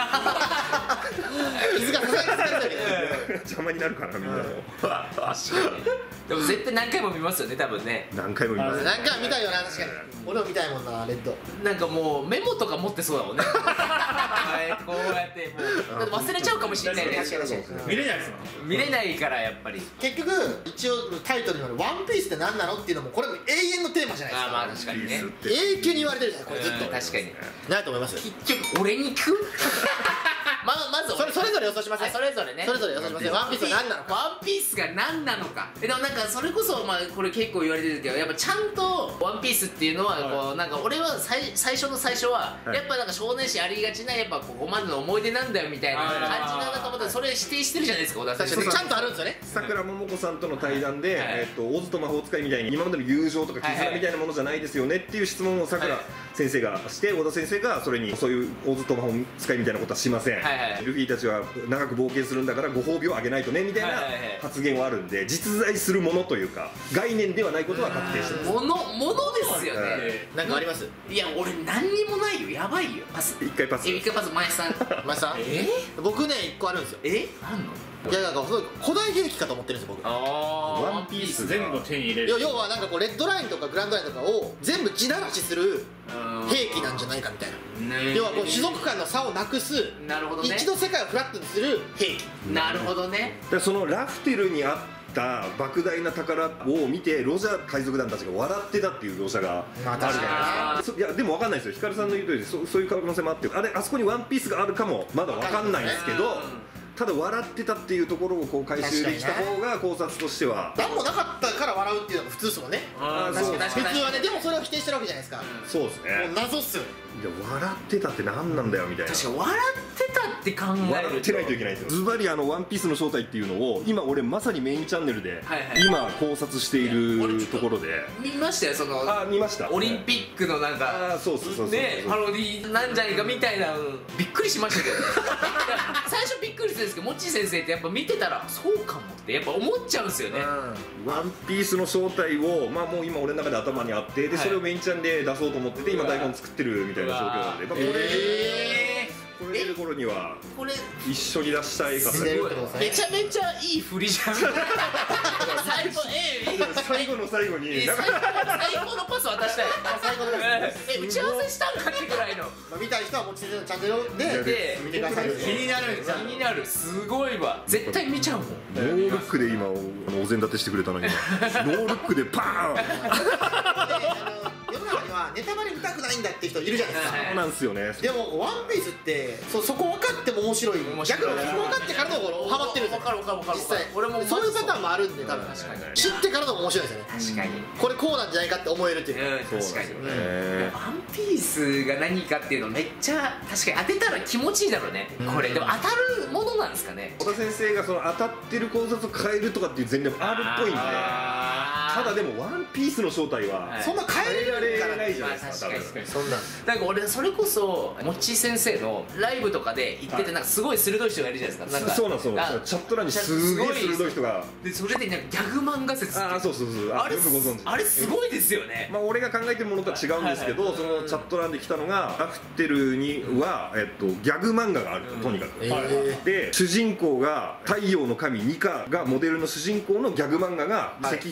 傷が刺されてるけど邪魔になるかな、みんなも。 でも絶対何回も見ますよね、多分ね。 何回も見ます。 何回も見たいよな、確かに。俺も見たいもんな、レッド。 なんかもうメモとか持ってそうだもんね。こうやってもうだって忘れちゃうかもしれないね。 確かに確かに見れないですもん。 見れないからやっぱり。 結局一応タイトルにある「ワンピースって何なの?」っていうのもこれも永遠のテーマじゃないですあまあか。 確かにね。 永久に言われてるじゃないこれずっと。 確かに。 何と思います？ 結局俺に聞く？ままずそれそれぞれ予想しません？ それぞれね。 それぞれ予想しません。ワンピースは何なのか。 ワンピースが何なのか。でもなんかそれこそまあこれ結構言われてるけど、やっぱちゃんとワンピースっていうのはこうなんか俺は最最初の最初はやっぱなんか少年誌ありがちなやっぱここまでの思い出なんだよみたいな感じなんだと思ったらそれ否定してるじゃないですか、小田先生。 ちゃんとあるんですよね。 さくらももこさんとの対談で、えっとオズと魔法使いみたいに今までの友情とか絆みたいなものじゃないですよねっていう質問をさくら先生がして、小田先生がそれにそういうオズと魔法使いみたいなことはしません、ルフィたちは長く冒険するんだからご褒美をあげないとねみたいな発言はあるんで、実在するものというか概念ではないことは確定してます。 ものものですよね。 なんかあります？ いや俺何にもないよ。やばいよ。パス。 一回パス。 一回パス。前さん。 前さん。 え？ 僕ね一個あるんですよ。 え？あんの？ いやなんか古代兵器かと思ってるんですよ僕。 ああ。 ワンピース全部手に入れる。 要はなんかこうレッドラインとかグランドラインとかを全部地ならしする兵器なんじゃないかみたいな。要はこう種族間の差をなくす、 なるほどね。 一度世界をフラットにする兵器。 なるほどね。 でそのラフテルにあった莫大な宝を見てロジャー海賊団たちが笑ってたっていう描写があるじゃないですか。いやでも分かんないですよ、ヒカルさんの言う通り そ, そういう可能性もあって、あれあそこにワンピースがあるかもまだ分かんないですけど、ただ笑ってたっていうところをこう回収できた方が考察としては何もなかったから笑うっていうのが普通ですもんね。 ああ、 普通はね。でもそれを否定してるわけじゃないですか。 そうですね。 もう謎っすよね。 いや笑ってたって何なんだよみたいな。 確かに笑ってたって考えると笑ってないといけないんですよ。ズバリあのワンピースの正体っていうのを今俺まさにメインチャンネルで今考察しているところで見ましたよ。そのあ見ました。 オリンピックのなんかあそうそうそうねパロディなんじゃないかみたいな、びっくりしましたけど最初びっくりするんですけど、モッチー先生ってやっぱ見てたらそうかもってやっぱ思っちゃうんですよね。 ワンピースの正体をまあもう今俺の中で頭にあって、でそれをメインチャンで出そうと思ってて今台本作ってるみたいな状況なんで、やっぱこれこれ出る頃にはこれ一緒に出したいかった。 めちゃめちゃいい振りじゃん最後ええ最後の最後に最後のパス渡したい。 最後のえ打ち合わせしたんかってぐらいの。 見たい人はもうチャンネルでで見てください。 気になる気になる。すごいわ。絶対見ちゃうもん。 ノールックで今お膳立てしてくれたのにノールックでパーン世の中にはネタバレ見たくないんだって人いるじゃないですか。 そうなんですよね。 でもワンピースってそそこ分かっても面白い。逆にそこ分かってからの方がハマってるんですよ。 分かる分かる分かる。 実際俺もそういうパターンもあるんで多分知ってからの方が面白いですよね。 確かにこれこうなんじゃないかって思えるっていう。 確かに。 ねワンピースが何かっていうのめっちゃ確かに当てたら気持ちいいだろうね。これでも当たるものなんですかね。 小田先生がその当たってる考察を変えるとかっていう前例もあるっぽいんで、ただでもワンピースの正体はそんな変えられられないじゃないですか。 確かにそんななんか俺それこそモッチー先生のライブとかで行っててなんかすごい鋭い人がいるじゃないですか。なんかそうなんですよ。チャット欄にすげえ鋭い人がでそれでなんかギャグ漫画説ああそうそうそう、 あれよくご存知。 あれすごいですよね。 まあ俺が考えてるものとは違うんですけど、そのチャット欄で来たのがラフテルにはえっとギャグ漫画があると、とにかくで主人公が太陽の神ニカがモデルの主人公のギャグ漫画が石碑に書かれ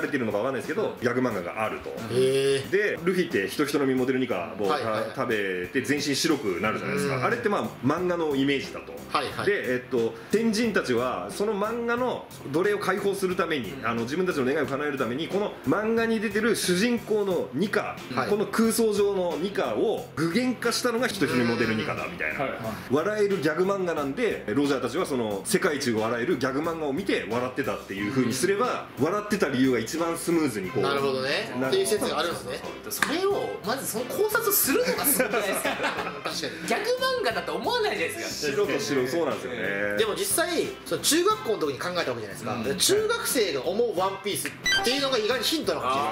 れてるのかわかんないですけどギャグ漫画があると。でルフィって人人の実モデルニカを食べて全身白くなるじゃないですか。あれってまあ漫画のイメージだと。でえっと天神たちはその漫画の奴隷を解放するためにあの自分たちの願いを叶えるためにこの漫画に出てる主人公のニカ、この空想上のニカを具現化したのが人人の実モデルニカだみたいな、笑えるギャグ漫画なんでロジャーたちはその世界一笑えるギャグ漫画を見て笑ってたっていう風にすれば笑ってた理由が一番スムーズにこうなるほどねっていう説があるんですね。 それをまずその考察するのがすごくないですか。確かにギャグ漫画だと思わないじゃないですか。 白と白そうなんですよね。 でも実際その中学校の時に考えたわけじゃないですか、うん、中学生が思うワンピースっていうのが意外にヒントなのかもしれない。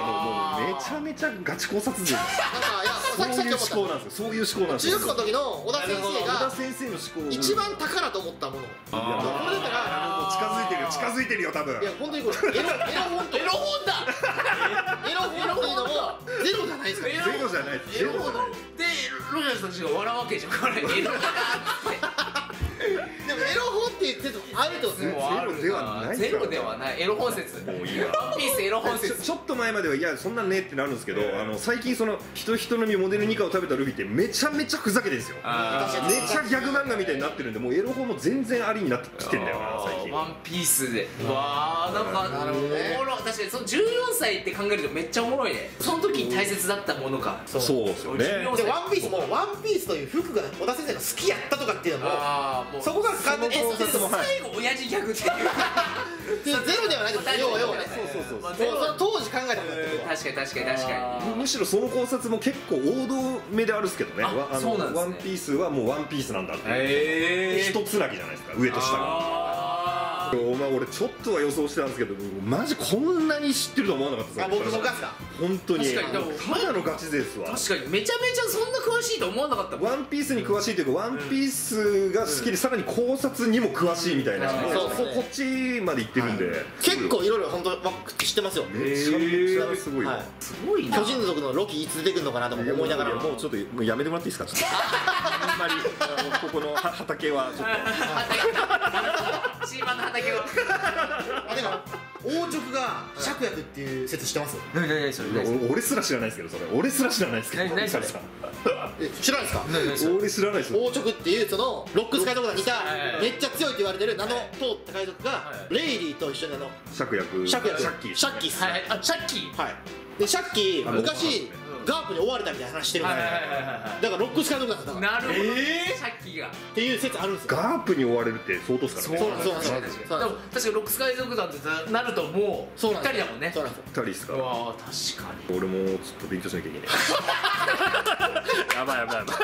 もうめちゃめちゃガチ考察人なんかいやそういう思考なんですよ。そういう思考なんですよ。 中学校の時の小田先生が小田先生の思考一番宝と思ったもの、これだからもう近づいてるよ近づいてるよ多分。 いや本当にこれエロエロ本とエロ本だエロ本っていうのもゼロじゃないですか。 ゼロじゃないです。 エロ本でロジャーさんたちが笑うわけじゃんこれエロだなってでもエロ本って言ってるとあるってことですね。 ゼロではない。 ゼロではないエロ本説。もういいわ。ワンピースエロ本説。 ちょっと前まではいやそんなんねってなるんですけど、あの最近その人人の実モデルニカを食べたルフィってめちゃめちゃふざけてるんですよ。めちゃギャグ漫画みたいになってるんで、もうエロ本も全然ありになってきてんだよな最近。 ワンピースで。わあなんかおもろい。確かにそのじゅうよんさいって考えるとめっちゃおもろいね。その時に大切だったものか。 そうですよね。 でワンピースもワンピースという服が小田先生が好きやったとかっていうのもそこが完全に最後親父ギャグっていうゼロではないですよ。要は要はね。 そうそうそう。 その当時考えたこと確かに確かに確かに。 むしろその考察も結構王道目であるんですけどね。 あそうなんですね。 ワンピースはもうワンピースなんだっていう一つなぎじゃないですか、上と下が。お前俺ちょっとは予想してたんですけどマジこんなに知ってると思わなかったです。 あ僕もガスだ本当に確かにただのガチ勢ですわ。 確かにめちゃめちゃそんな詳しいと思わなかったもん。 ワンピースに詳しいというかワンピースが好きでさらに考察にも詳しいみたいな、そうそうこっちまで行ってるんで結構いろいろ本当知ってますよ。 めちゃめちゃすごいわ。 すごいな。 巨人族のロキいつ出てくるのかなと思いながらもうちょっともうやめてもらっていいですかちょっとあんまりここの畑はちょっとチーマンの畑をあでも王直が芍薬っていう説知ってます？ 何何それ。 俺すら知らないですけどそれ俺すら知らないですけど。 何それ。 知らないですか？ 俺知らないです。 王直っていうそのロックス海賊団にいためっちゃ強いって言われてる名の通った海賊がレイリーと一緒にあの芍薬芍薬シャッキーシャッキーっす。 はいあシャッキー。 はいでシャッキー昔ガープに追われたみたいな話してるんですよ。だからロックス海賊団だからなるほど。シャッキーがっていう説あるんですよ。 ガープに追われるって相当ですからね。 そうそうそう。 でも確かにロックス海賊団ってなるともうぴったりだもんね。 そうなんですよ。 ぴったりですか。 うわ確かに。 俺もちょっと勉強しなきゃいけない。やばいやばいやばい。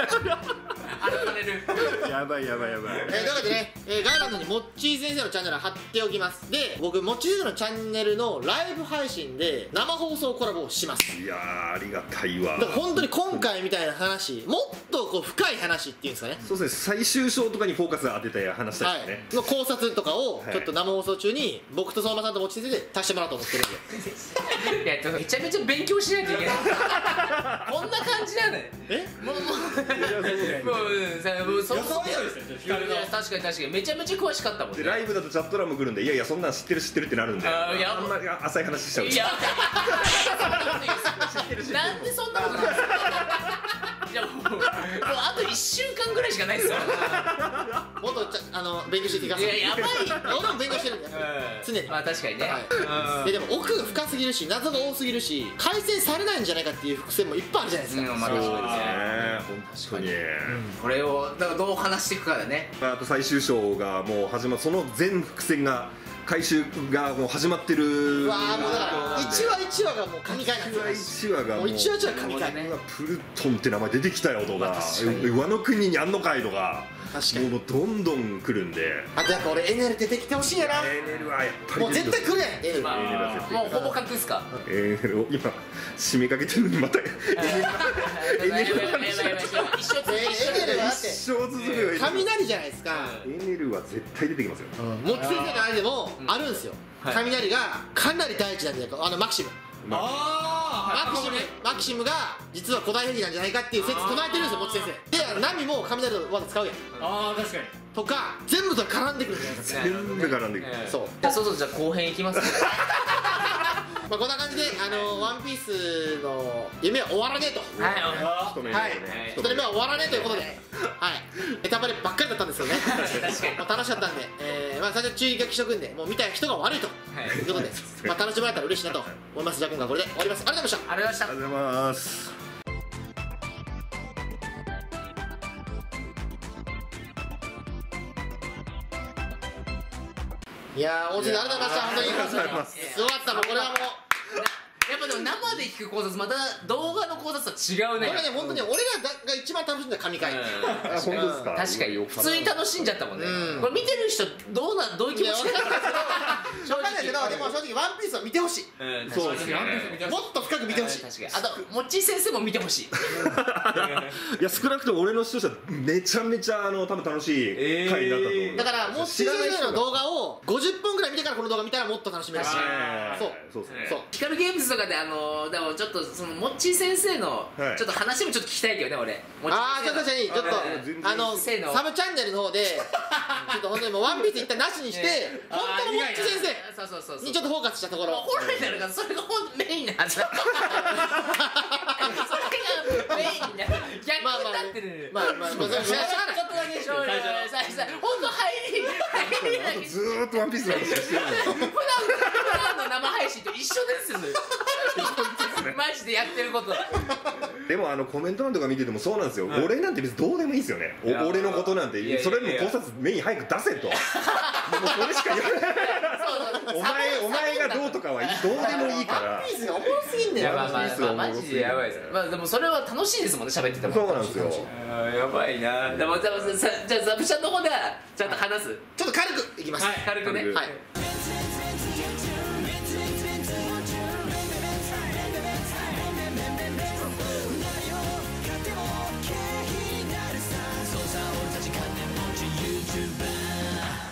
やばいやばいやばい。 えー、というわけでね、えー、概要欄にモッチー先生のチャンネル貼っておきます。で僕モッチー先生のチャンネルのライブ配信で生放送コラボをします。 いやーありがたいわ。 だから本当に今回みたいな話もっとこう深い話っていうんですかね。 そうですね最終章とかにフォーカス当てて話したいですね、 はい、の考察とかをちょっと生放送中に僕と相馬さんとモッチー先生で足してもらおうと思ってるんでいやめちゃめちゃ勉強しないといけないこんな感じなのよ。えもうもうもうその確かに確かにめちゃめちゃ詳しかったもんね。 でライブだとチャット欄も来るんでいやいやそんなん知ってる知ってるってなるんであんまり浅い話しちゃう。いやなんでそんなことなんですか。いやもうもうあといっしゅうかんぐらいしかないですよ。 もっとあの勉強していってください。 いややばい俺も勉強してるんで常に。 まあ確かにね。 ででも奥が深すぎるし謎が多すぎるし改正されないんじゃないかっていう伏線もいっぱいあるじゃないですか。 そうですね本当にこれをだからどう話していくかだね。 あと最終章がもう始まるその全伏線が回収がもう始まってる。 わあもうだからいちわいちわがもう神回なんですよ。いちわがもういちわいちわ神回。 プルトンって名前出てきたよとかワノ国にあんのかいとかもうどんどん来るんで。 あとやっぱ俺エネル出てきてほしいやな。 エネルはやっぱりもう絶対来るやん。エネルもうほぼ確っすか。 エネルを今締めかけてるのにまたエネルは一生続くよ。雷じゃないですか。 エネルは絶対出てきますよ。 モッチ先生のあれでもあるんですよ。雷がかなり大事なんじゃないか。あのマキシムマキシムマキシムが実は古代兵器なんじゃないかっていう説唱えてるんですよモッチ先生で。ナミも雷の技使うやん。 ああ確かにとか全部と絡んでくるんじゃないですか。 全部絡んでくる。 そうじゃあそうそうじゃあ後編いきます。 まあこんな感じであのワンピースの夢は終わらねえと。 はいはい。一人目は終わらねえということで、はい。ネタバレばっかりだったんですよね。まあ楽しかったんで、えー、まあ最初注意書きしとくんで、もう見た人が悪いということで、まあ楽しまれたら嬉しいなと思います。じゃあ今回はこれで終わります。ありがとうございました。 ありがとうございました。 ありがとうございます。 いやー、大津さんありがとうございました。本当にすごかった。もうこれはもうやっぱでも生で聞く考察また動画の考察とは違うね。 これね本当に俺らが一番楽しんだ神回。 本当ですか。 確かに普通に楽しんじゃったもんね。これ見てる人どうなどういう気持ちか正直ないけど、でも正直ワンピースは見てほしい。 そうですね。 もっと深く見てほしい。 確かに。あともっちー先生も見てほしい。 いや少なくとも俺の視聴者めちゃめちゃあの多分楽しい回だったと思う。 だからもっちー先生の動画をごじゅっぽんぐらい見てからこの動画見たらもっと楽しめるし。 そうそうそう。光ゲームズとかであのでもちょっとそのもっちー先生のちょっと話もちょっと聞きたいけどね俺。 ああちょっと確かにちょっとあのサブチャンネルの方でちょっと本当にもうワンピース一旦なしにして本当のもっちー先生にちょっとフォーカスしたところ。 本来なるからそれがメインなはずだ。それがメインな逆になってる。 まあまあまあちょっとだけ最初本当入り入りだけずーっとワンピースの話してるの。 普段の生配信と一緒ですよね。マジでやってること。 でもあのコメント欄とか見ててもそうなんですよ。俺なんて別にどうでもいいですよね。俺のことなんてそれも考察メイン早く出せと。もうそれしか言わない。お前お前がどうとかはどうでもいいから。 ワンピースがおもろすぎんだよ。 まあまあマジでやばいです。まあでもそれは楽しいですもんね喋ってても。 そうなんですよ。 やばいな。でもじゃあザブちゃんの方ではちゃんと話す。 ちょっと軽くいきます。 軽くね。 はい。